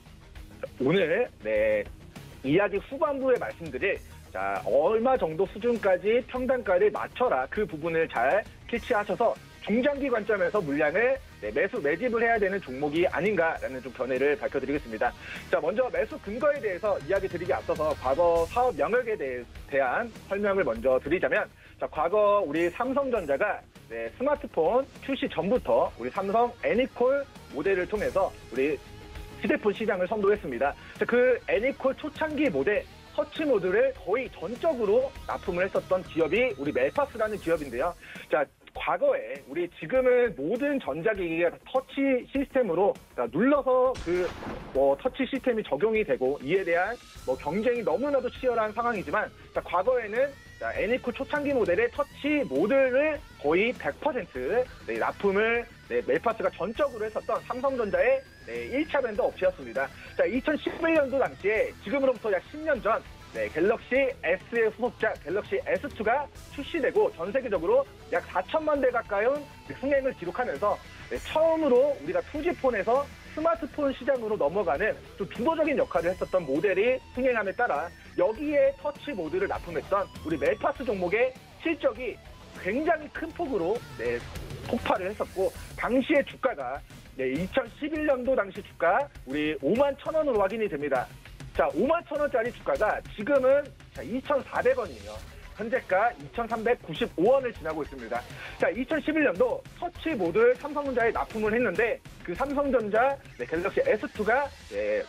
오늘, 네, 이야기 후반부에 말씀드릴 자, 얼마 정도 수준까지 평단가를 맞춰라. 그 부분을 잘 캐치하셔서 중장기 관점에서 물량을 네, 매수, 매집을 해야 되는 종목이 아닌가라는 좀 견해를 밝혀드리겠습니다. 자, 먼저 매수 근거에 대해서 이야기 드리기 앞서서 과거 사업 영역에 대해, 대한 설명을 먼저 드리자면, 자, 과거 우리 삼성전자가 네, 스마트폰 출시 전부터 우리 삼성 애니콜 모델을 통해서 우리 휴대폰 시장을 선도했습니다. 그 애니콜 초창기 모델 터치 모드를 거의 전적으로 납품을 했었던 기업이 우리 멜파스라는 기업인데요. 자, 과거에 우리 지금은 모든 전자기기가 터치 시스템으로 눌러서 그 뭐 터치 시스템이 적용이 되고 이에 대한 뭐 경쟁이 너무나도 치열한 상황이지만 자, 과거에는 자, 애니콜 초창기 모델의 터치 모드를 거의 백 퍼센트 네, 납품을 네, 멜파스가 전적으로 했었던 삼성전자의 네, 일 차 벤더 업체였습니다. 자, 이천십일 년도 당시에 지금으로부터 약 십 년 전 네, 갤럭시 S의 후속작 갤럭시 에스 투가 출시되고 전 세계적으로 약 사천만 대 가까운 흥행을 기록하면서 네, 처음으로 우리가 투지폰에서 스마트폰 시장으로 넘어가는 좀 주도적인 역할을 했었던 모델이 흥행함에 따라 여기에 터치 모드를 납품했던 우리 멜파스 종목의 실적이 굉장히 큰 폭으로 네, 폭발을 했었고 당시의 주가가 네, 이천십일 년도 당시 주가 우리 오만 천 원으로 확인이 됩니다. 자, 오만 천 원짜리 주가가 지금은 이천사백 원이에요. 현재가 이천삼백구십오 원을 지나고 있습니다. 자, 이천십일 년도 터치 모드를 삼성전자에 납품을 했는데 그 삼성전자 네, 갤럭시 에스 투가 네,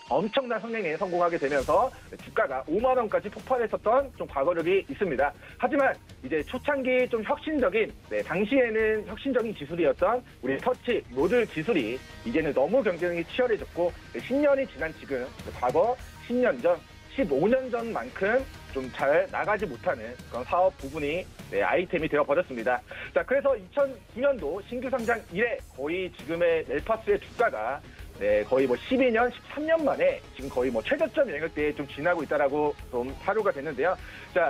엄청난 흥행에 성공하게 되면서 주가가 오만 원까지 폭발했었던 좀 과거력이 있습니다. 하지만 이제 초창기 좀 혁신적인, 네, 당시에는 혁신적인 기술이었던 우리 터치 모듈 기술이 이제는 너무 경쟁이 치열해졌고 십 년이 지난 지금 과거 십 년 전, 십오 년 전만큼 좀 잘 나가지 못하는 그런 사업 부분이 네, 아이템이 되어버렸습니다. 자, 그래서 이천구 년도 신규 상장 이래 거의 지금의 멜파스의 주가가 네, 거의 뭐 십이 년, 십삼 년 만에 지금 거의 뭐 최저점 영역대에 좀 지나고 있다라고 좀 사료가 됐는데요. 자,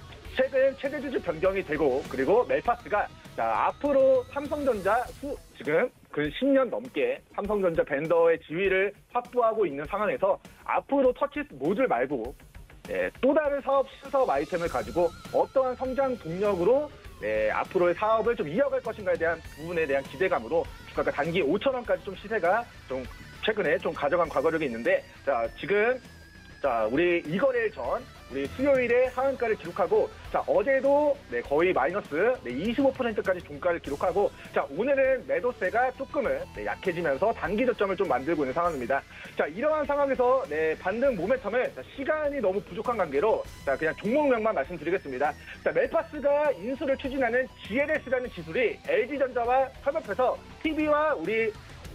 최근 최대 주주 변경이 되고 그리고 멜파스가 자, 앞으로 삼성전자 수 지금 그 십 년 넘게 삼성전자 벤더의 지위를 확보하고 있는 상황에서 앞으로 터치 모듈 말고 네, 또 다른 사업 신사업 아이템을 가지고 어떠한 성장 동력으로 네, 앞으로의 사업을 좀 이어갈 것인가에 대한 부분에 대한 기대감으로 주가가 단기 오천 원까지 좀 시세가 좀 최근에 좀 가져간 과거력이 있는데 자, 지금 자, 우리 이 거래일 전 우리 수요일에 하한가를 기록하고 자, 어제도 네, 거의 마이너스 네, 이십오 퍼센트까지 종가를 기록하고 자, 오늘은 매도세가 조금은 네, 약해지면서 단기 저점을 좀 만들고 있는 상황입니다. 자, 이러한 상황에서 네, 반등 모멘텀을 자, 시간이 너무 부족한 관계로 자, 그냥 종목명만 말씀드리겠습니다. 자, 멜파스가 인수를 추진하는 지 엘 에스라는 기술이 엘지전자와 협업해서 티비와 우리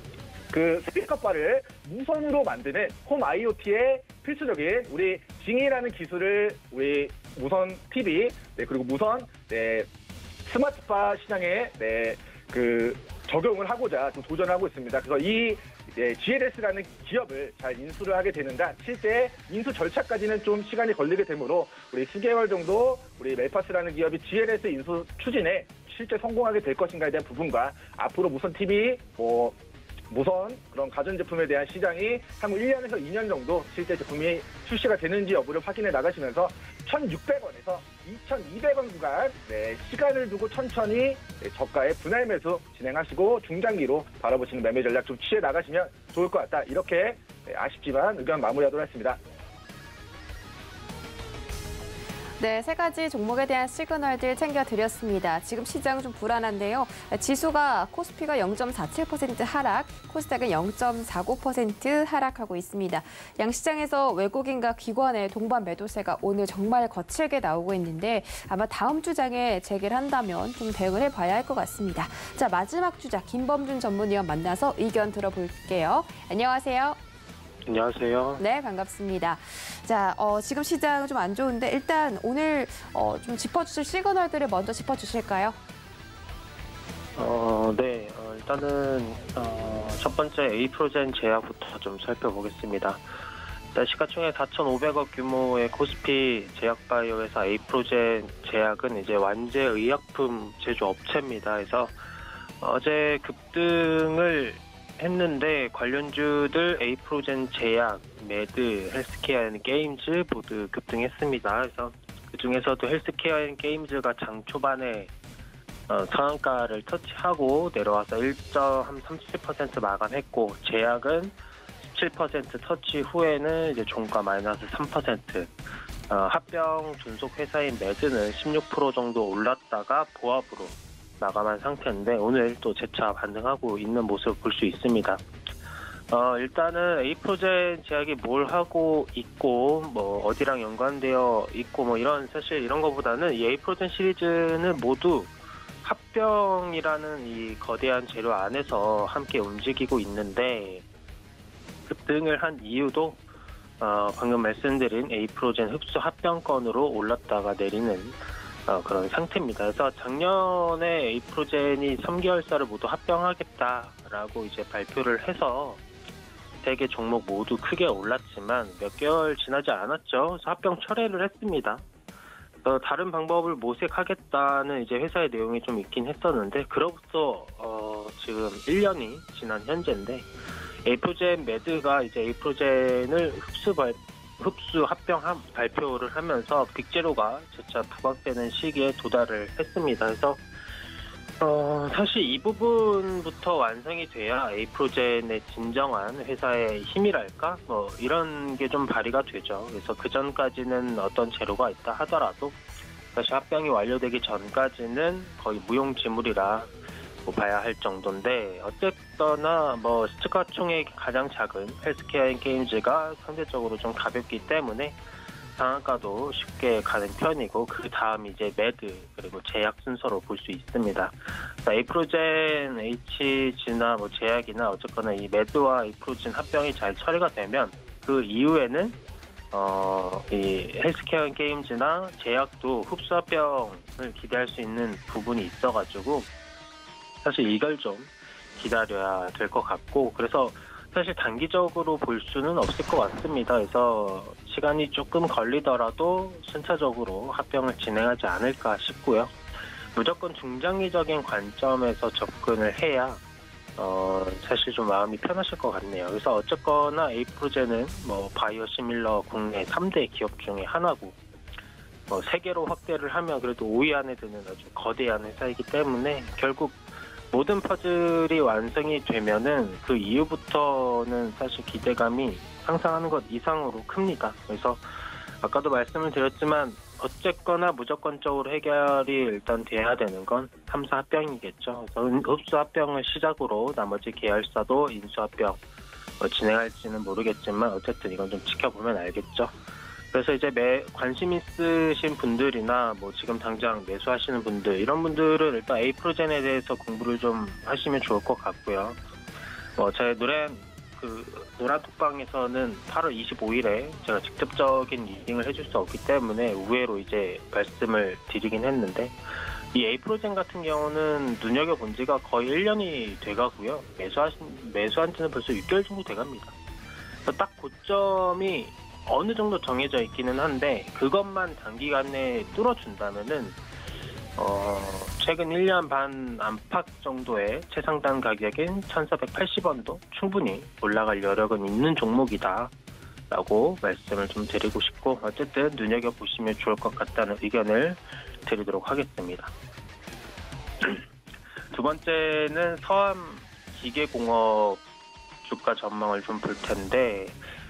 그 스피커바를 무선으로 만드는 홈 아이오티의 필수적인 우리 징이라는 기술을 우리 무선 티비 네, 그리고 무선 네, 스마트바 시장에 네, 그 적용을 하고자 좀 도전하고 있습니다. 그래서 이 이제 지엘에스라는 기업을 잘 인수를 하게 되는데 실제 인수 절차까지는 좀 시간이 걸리게 되므로 우리 수 개월 정도 우리 멜파스라는 기업이 지엘에스 인수 추진에 실제 성공하게 될 것인가에 대한 부분과 앞으로 무선 티비, 뭐 무선 그런 가전제품에 대한 시장이 향후 일 년에서 이 년 정도 실제 제품이 출시가 되는지 여부를 확인해 나가시면서 천육백 원에서 이천이백 원 구간 네, 시간을 두고 천천히 네, 저가의 분할 매수 진행하시고 중장기로 바라보시는 매매 전략 좀 취해 나가시면 좋을 것 같다. 이렇게 네, 아쉽지만 의견 마무리하도록 하겠습니다. 네, 세 가지 종목에 대한 시그널들 챙겨드렸습니다. 지금 시장 좀 불안한데요. 지수가 코스피가 영 점 사칠 퍼센트 하락, 코스닥은 영 점 사구 퍼센트 하락하고 있습니다. 양시장에서 외국인과 기관의 동반 매도세가 오늘 정말 거칠게 나오고 있는데 아마 다음 주장에 재개를 한다면 좀 대응을 해봐야 할 것 같습니다. 자, 마지막 주자 김범준 전문위원 만나서 의견 들어볼게요. 안녕하세요. 안녕하세요. 네, 반갑습니다. 자, 어, 지금 시장 좀 안 좋은데 일단 오늘 어, 좀 짚어주실 시그널들을 먼저 짚어주실까요? 어, 네. 어, 일단은 어, 첫 번째 에이프로젠 제약부터 좀 살펴보겠습니다. 일단 시가총액 사천오백 억 규모의 코스피 제약바이오 회사 에이프로젠 제약은 이제 완제 의약품 제조 업체입니다. 그래서 어제 급등을 했는데 관련주들 에이프로젠 제약, 매드, 헬스케어 앤 게임즈 모두 급등했습니다. 그래서 그중에서도 헬스케어 앤 게임즈가 장 초반에 어, 상한가를 터치하고 내려와서 일 점 삼칠 퍼센트 마감했고 제약은 십칠 퍼센트 터치 후에는 이제 종가 마이너스 삼 퍼센트, 어, 합병 존속 회사인 매드는 십육 퍼센트 정도 올랐다가 보합으로 마감한 상태인데 오늘 또 재차 반등하고 있는 모습을 볼 수 있습니다. 어, 일단은 에이프로젠 제약이 뭘 하고 있고 뭐 어디랑 연관되어 있고 뭐 이런 사실 이런 거보다는 이 에이프로젠 시리즈는 모두 합병이라는 이 거대한 재료 안에서 함께 움직이고 있는데 급등을 한 이유도 어, 방금 말씀드린 에이프로젠 흡수 합병권으로 올랐다가 내리는 어, 그런 상태입니다. 그래서 작년에 에이프로젠이 삼 개월사를 모두 합병하겠다라고 이제 발표를 해서 세 개 종목 모두 크게 올랐지만 몇 개월 지나지 않았죠. 그래서 합병 철회를 했습니다. 그래서 다른 방법을 모색하겠다는 이제 회사의 내용이 좀 있긴 했었는데 그로부터 어, 지금 일 년이 지난 현재인데 에이프로젠 매드가 이제 에이프로젠을 흡수 발 흡수 합병 발표를 하면서 빅제로가 재차 부각되는 시기에 도달을 했습니다. 그래서 어, 사실 이 부분부터 완성이 돼야 에이프로젠의 진정한 회사의 힘이랄까 뭐 이런 게 좀 발휘가 되죠. 그래서 그 전까지는 어떤 재료가 있다 하더라도 다시 합병이 완료되기 전까지는 거의 무용지물이라 뭐 봐야 할 정도인데 어쨌거나 뭐 시가총액이 가장 작은 헬스케어 앤 게임즈가 상대적으로 좀 가볍기 때문에 상한가도 쉽게 가는 편이고 그 다음 이제 매드 그리고 제약 순서로 볼 수 있습니다. 에이프로젠 H지나 뭐 제약이나 어쨌거나 이 매드와 에이프로젠 합병이 잘 처리가 되면 그 이후에는 어, 이 헬스케어 앤 게임즈나 제약도 흡수 합병을 기대할 수 있는 부분이 있어가지고 사실 이걸 좀 기다려야 될 것 같고 그래서 사실 단기적으로 볼 수는 없을 것 같습니다. 그래서 시간이 조금 걸리더라도 순차적으로 합병을 진행하지 않을까 싶고요. 무조건 중장기적인 관점에서 접근을 해야 어, 사실 좀 마음이 편하실 것 같네요. 그래서 어쨌거나 에이프로젠은 뭐 바이오시밀러 국내 삼 대 기업 중에 하나고 뭐 세 개로 확대를 하면 그래도 오 위 안에 드는 아주 거대한 회사이기 때문에 결국 모든 퍼즐이 완성이 되면은 그 이후부터는 사실 기대감이 상상하는 것 이상으로 큽니다. 그래서 아까도 말씀을 드렸지만 어쨌거나 무조건적으로 해결이 일단 돼야 되는 건 삼 사 합병이겠죠. 그래서 흡수 합병을 시작으로 나머지 계열사도 인수 합병 뭐 진행할지는 모르겠지만 어쨌든 이건 좀 지켜보면 알겠죠. 그래서 이제 매 관심 있으신 분들이나 뭐 지금 당장 매수하시는 분들 이런 분들은 일단 에이프로젠에 대해서 공부를 좀 하시면 좋을 것 같고요. 뭐 제 노래 그 노란톡방에서는 팔월 이십오일에 제가 직접적인 리딩을 해줄 수 없기 때문에 우회로 이제 말씀을 드리긴 했는데 이 에이프로젠 같은 경우는 눈여겨본 지가 거의 일 년이 돼가고요. 매수하신, 매수한 지는 벌써 육 개월 정도 돼갑니다. 그래서 딱 고점이 어느 정도 정해져 있기는 한데 그것만 단기간에 뚫어준다면은 어, 최근 일 년 반 안팎 정도의 최상단 가격인 천사백팔십 원도 충분히 올라갈 여력은 있는 종목이다 라고 말씀을 좀 드리고 싶고, 어쨌든 눈여겨보시면 좋을 것 같다는 의견을 드리도록 하겠습니다. 두 번째는 서암기계공업 주가 전망을 좀 볼 텐데,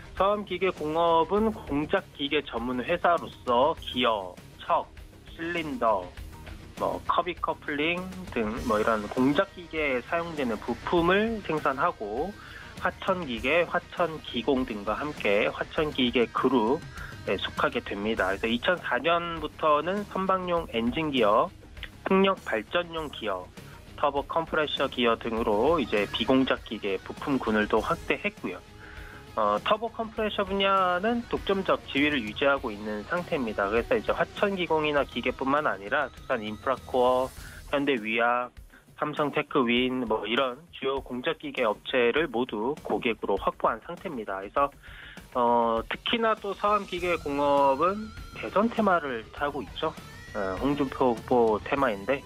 서암기계공업은 공작기계 전문 회사로서 기어, 척, 실린더, 뭐 커비 커플링 등 뭐 이런 공작기계에 사용되는 부품을 생산하고 화천기계, 화천기공 등과 함께 화천기계 그룹에 속하게 됩니다. 그래서 이천사 년부터는 선박용 엔진기어, 풍력 발전용 기어, 터보 컴프레셔 기어 등으로 이제 비공작기계 부품군을 또 확대했고요. 어, 터보 컴프레셔 분야는 독점적 지위를 유지하고 있는 상태입니다. 그래서 이제 화천기공이나 기계뿐만 아니라 두산 인프라코어, 현대위약, 삼성 테크윈 뭐 이런 주요 공작기계 업체를 모두 고객으로 확보한 상태입니다. 그래서 어, 특히나 또 서암기계공업은 대선 테마를 타고 있죠. 어, 홍준표 후보 테마인데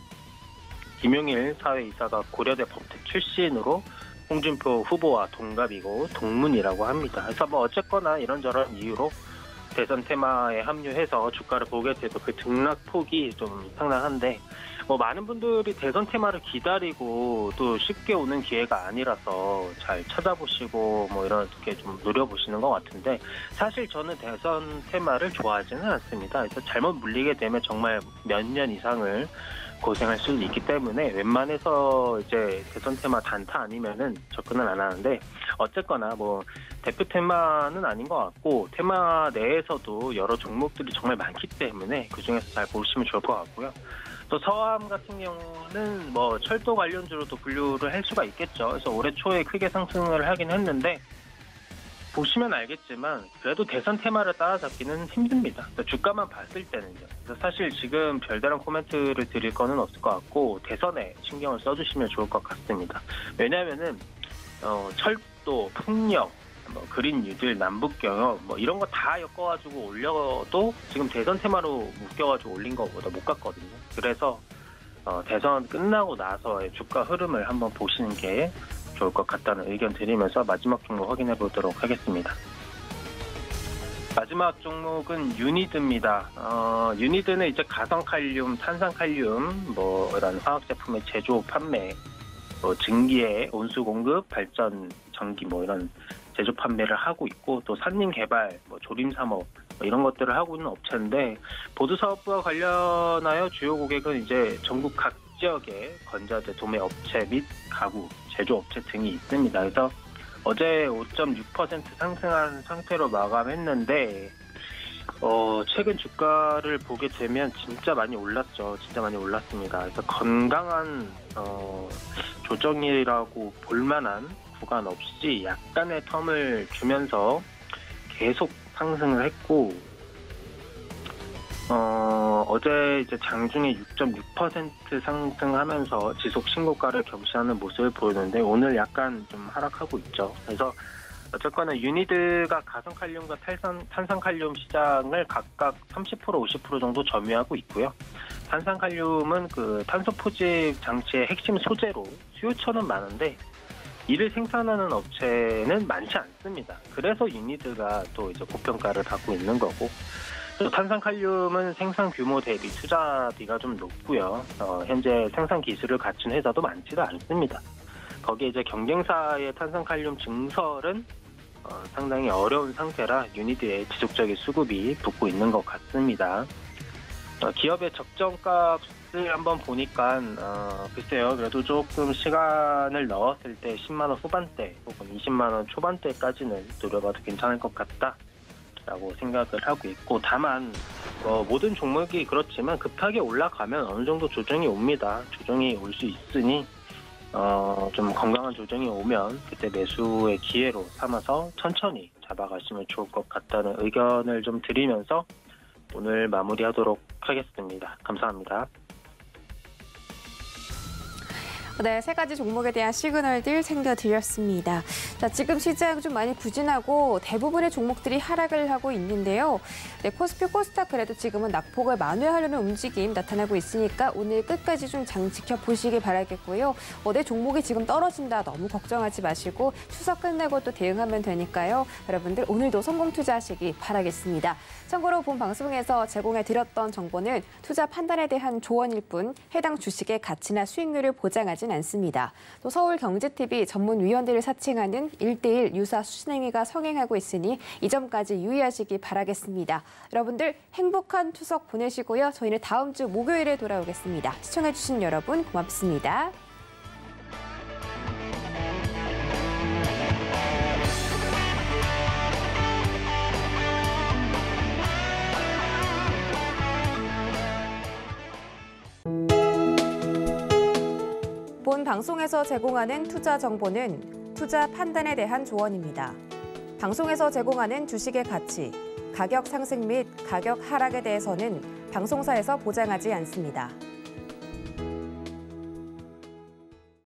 김용일 사회이사가 고려대 법대 출신으로 홍준표 후보와 동갑이고 동문이라고 합니다. 그래서 뭐 어쨌거나 이런저런 이유로 대선 테마에 합류해서 주가를 보게 돼도 그 등락폭이 좀 상당한데, 뭐 많은 분들이 대선 테마를 기다리고 또 쉽게 오는 기회가 아니라서 잘 찾아보시고 뭐 이렇게 좀 노려보시는 것 같은데, 사실 저는 대선 테마를 좋아하지는 않습니다. 그래서 잘못 물리게 되면 정말 몇 년 이상을 고생할 수도 있기 때문에 웬만해서 이제 대선 테마 단타 아니면은 접근을 안 하는데, 어쨌거나 뭐 대표 테마는 아닌 것 같고 테마 내에서도 여러 종목들이 정말 많기 때문에 그 중에서 잘 보시면 좋을 것 같고요. 또 서암 같은 경우는 뭐 철도 관련주로도 분류를 할 수가 있겠죠. 그래서 올해 초에 크게 상승을 하긴 했는데 보시면 알겠지만 그래도 대선 테마를 따라잡기는 힘듭니다. 주가만 봤을 때는요. 그래서 사실 지금 별다른 코멘트를 드릴 거는 없을 것 같고 대선에 신경을 써주시면 좋을 것 같습니다. 왜냐하면은 어, 철도, 풍력, 뭐 그린 뉴딜, 남북 경협 뭐 이런 거 다 엮어가지고 올려도 지금 대선 테마로 묶여가지고 올린 것보다 못 갔거든요. 그래서 어, 대선 끝나고 나서의 주가 흐름을 한번 보시는 게 좋을 것 같다는 의견 드리면서 마지막 종목 확인해 보도록 하겠습니다. 마지막 종목은 유니드입니다. 어, 유니드는 이제 가성칼륨, 탄산칼륨 뭐 이런 화학 제품의 제조, 판매, 뭐 증기의 온수 공급, 발전, 전기 뭐 이런 제조 판매를 하고 있고, 또 산림 개발, 뭐 조림 산업 뭐 이런 것들을 하고 있는 업체인데, 보드 사업부와 관련하여 주요 고객은 이제 전국 각 지역의 건자재 도매 업체 및 가구, 제조업체 등이 있습니다. 그래서 어제 오 점 육 퍼센트 상승한 상태로 마감했는데 어, 최근 주가를 보게 되면 진짜 많이 올랐죠. 진짜 많이 올랐습니다. 그래서 건강한 어, 조정이라고 볼만한 구간 없이 약간의 텀을 주면서 계속 상승을 했고, 어, 어제 이제 장중에 육 점 육 퍼센트 상승하면서 지속 신고가를 경시하는 모습을 보이는데 오늘 약간 좀 하락하고 있죠. 그래서 어쨌거나 유니드가 가성칼륨과 탄산, 탄산칼륨 시장을 각각 삼십 퍼센트, 오십 퍼센트 정도 점유하고 있고요. 탄산칼륨은 그 탄소 포집 장치의 핵심 소재로 수요처는 많은데 이를 생산하는 업체는 많지 않습니다. 그래서 유니드가 또 이제 고평가를 받고 있는 거고, 또 탄산칼륨은 생산 규모 대비 투자비가 좀 높고요. 어, 현재 생산 기술을 갖춘 회사도 많지도 않습니다. 거기에 이제 경쟁사의 탄산칼륨 증설은 어, 상당히 어려운 상태라 유니드의 지속적인 수급이 붙고 있는 것 같습니다. 어, 기업의 적정값을 한번 보니까 어, 글쎄요, 그래도 조금 시간을 넣었을 때 십만 원 후반대 혹은 이십만 원 초반대까지는 노려봐도 괜찮을 것 같다 라고 생각을 하고 있고, 다만 어, 모든 종목이 그렇지만 급하게 올라가면 어느 정도 조정이 옵니다. 조정이 올 수 있으니 어, 좀 건강한 조정이 오면 그때 매수의 기회로 삼아서 천천히 잡아가시면 좋을 것 같다는 의견을 좀 드리면서 오늘 마무리하도록 하겠습니다. 감사합니다. 네, 세 가지 종목에 대한 시그널들 챙겨드렸습니다. 자, 지금 시장 좀 많이 부진하고 대부분의 종목들이 하락을 하고 있는데요. 네, 코스피, 코스닥 그래도 지금은 낙폭을 만회하려는 움직임 나타나고 있으니까 오늘 끝까지 좀 장 지켜보시길 바라겠고요. 어, 내 종목이 지금 떨어진다 너무 걱정하지 마시고 추석 끝내고 또 대응하면 되니까요. 여러분들 오늘도 성공 투자하시기 바라겠습니다. 참고로 본 방송에서 제공해드렸던 정보는 투자 판단에 대한 조언일 뿐 해당 주식의 가치나 수익률을 보장하진 않습니다. 또 서울경제티비 전문위원들을 사칭하는 일 대일 유사 수신행위가 성행하고 있으니 이 점까지 유의하시기 바라겠습니다. 여러분들 행복한 추석 보내시고요. 저희는 다음 주 목요일에 돌아오겠습니다. 시청해주신 여러분 고맙습니다. 본 방송에서 제공하는 투자 정보는 투자 판단에 대한 조언입니다. 방송에서 제공하는 주식의 가치, 가격 상승 및 가격 하락에 대해서는 방송사에서 보장하지 않습니다.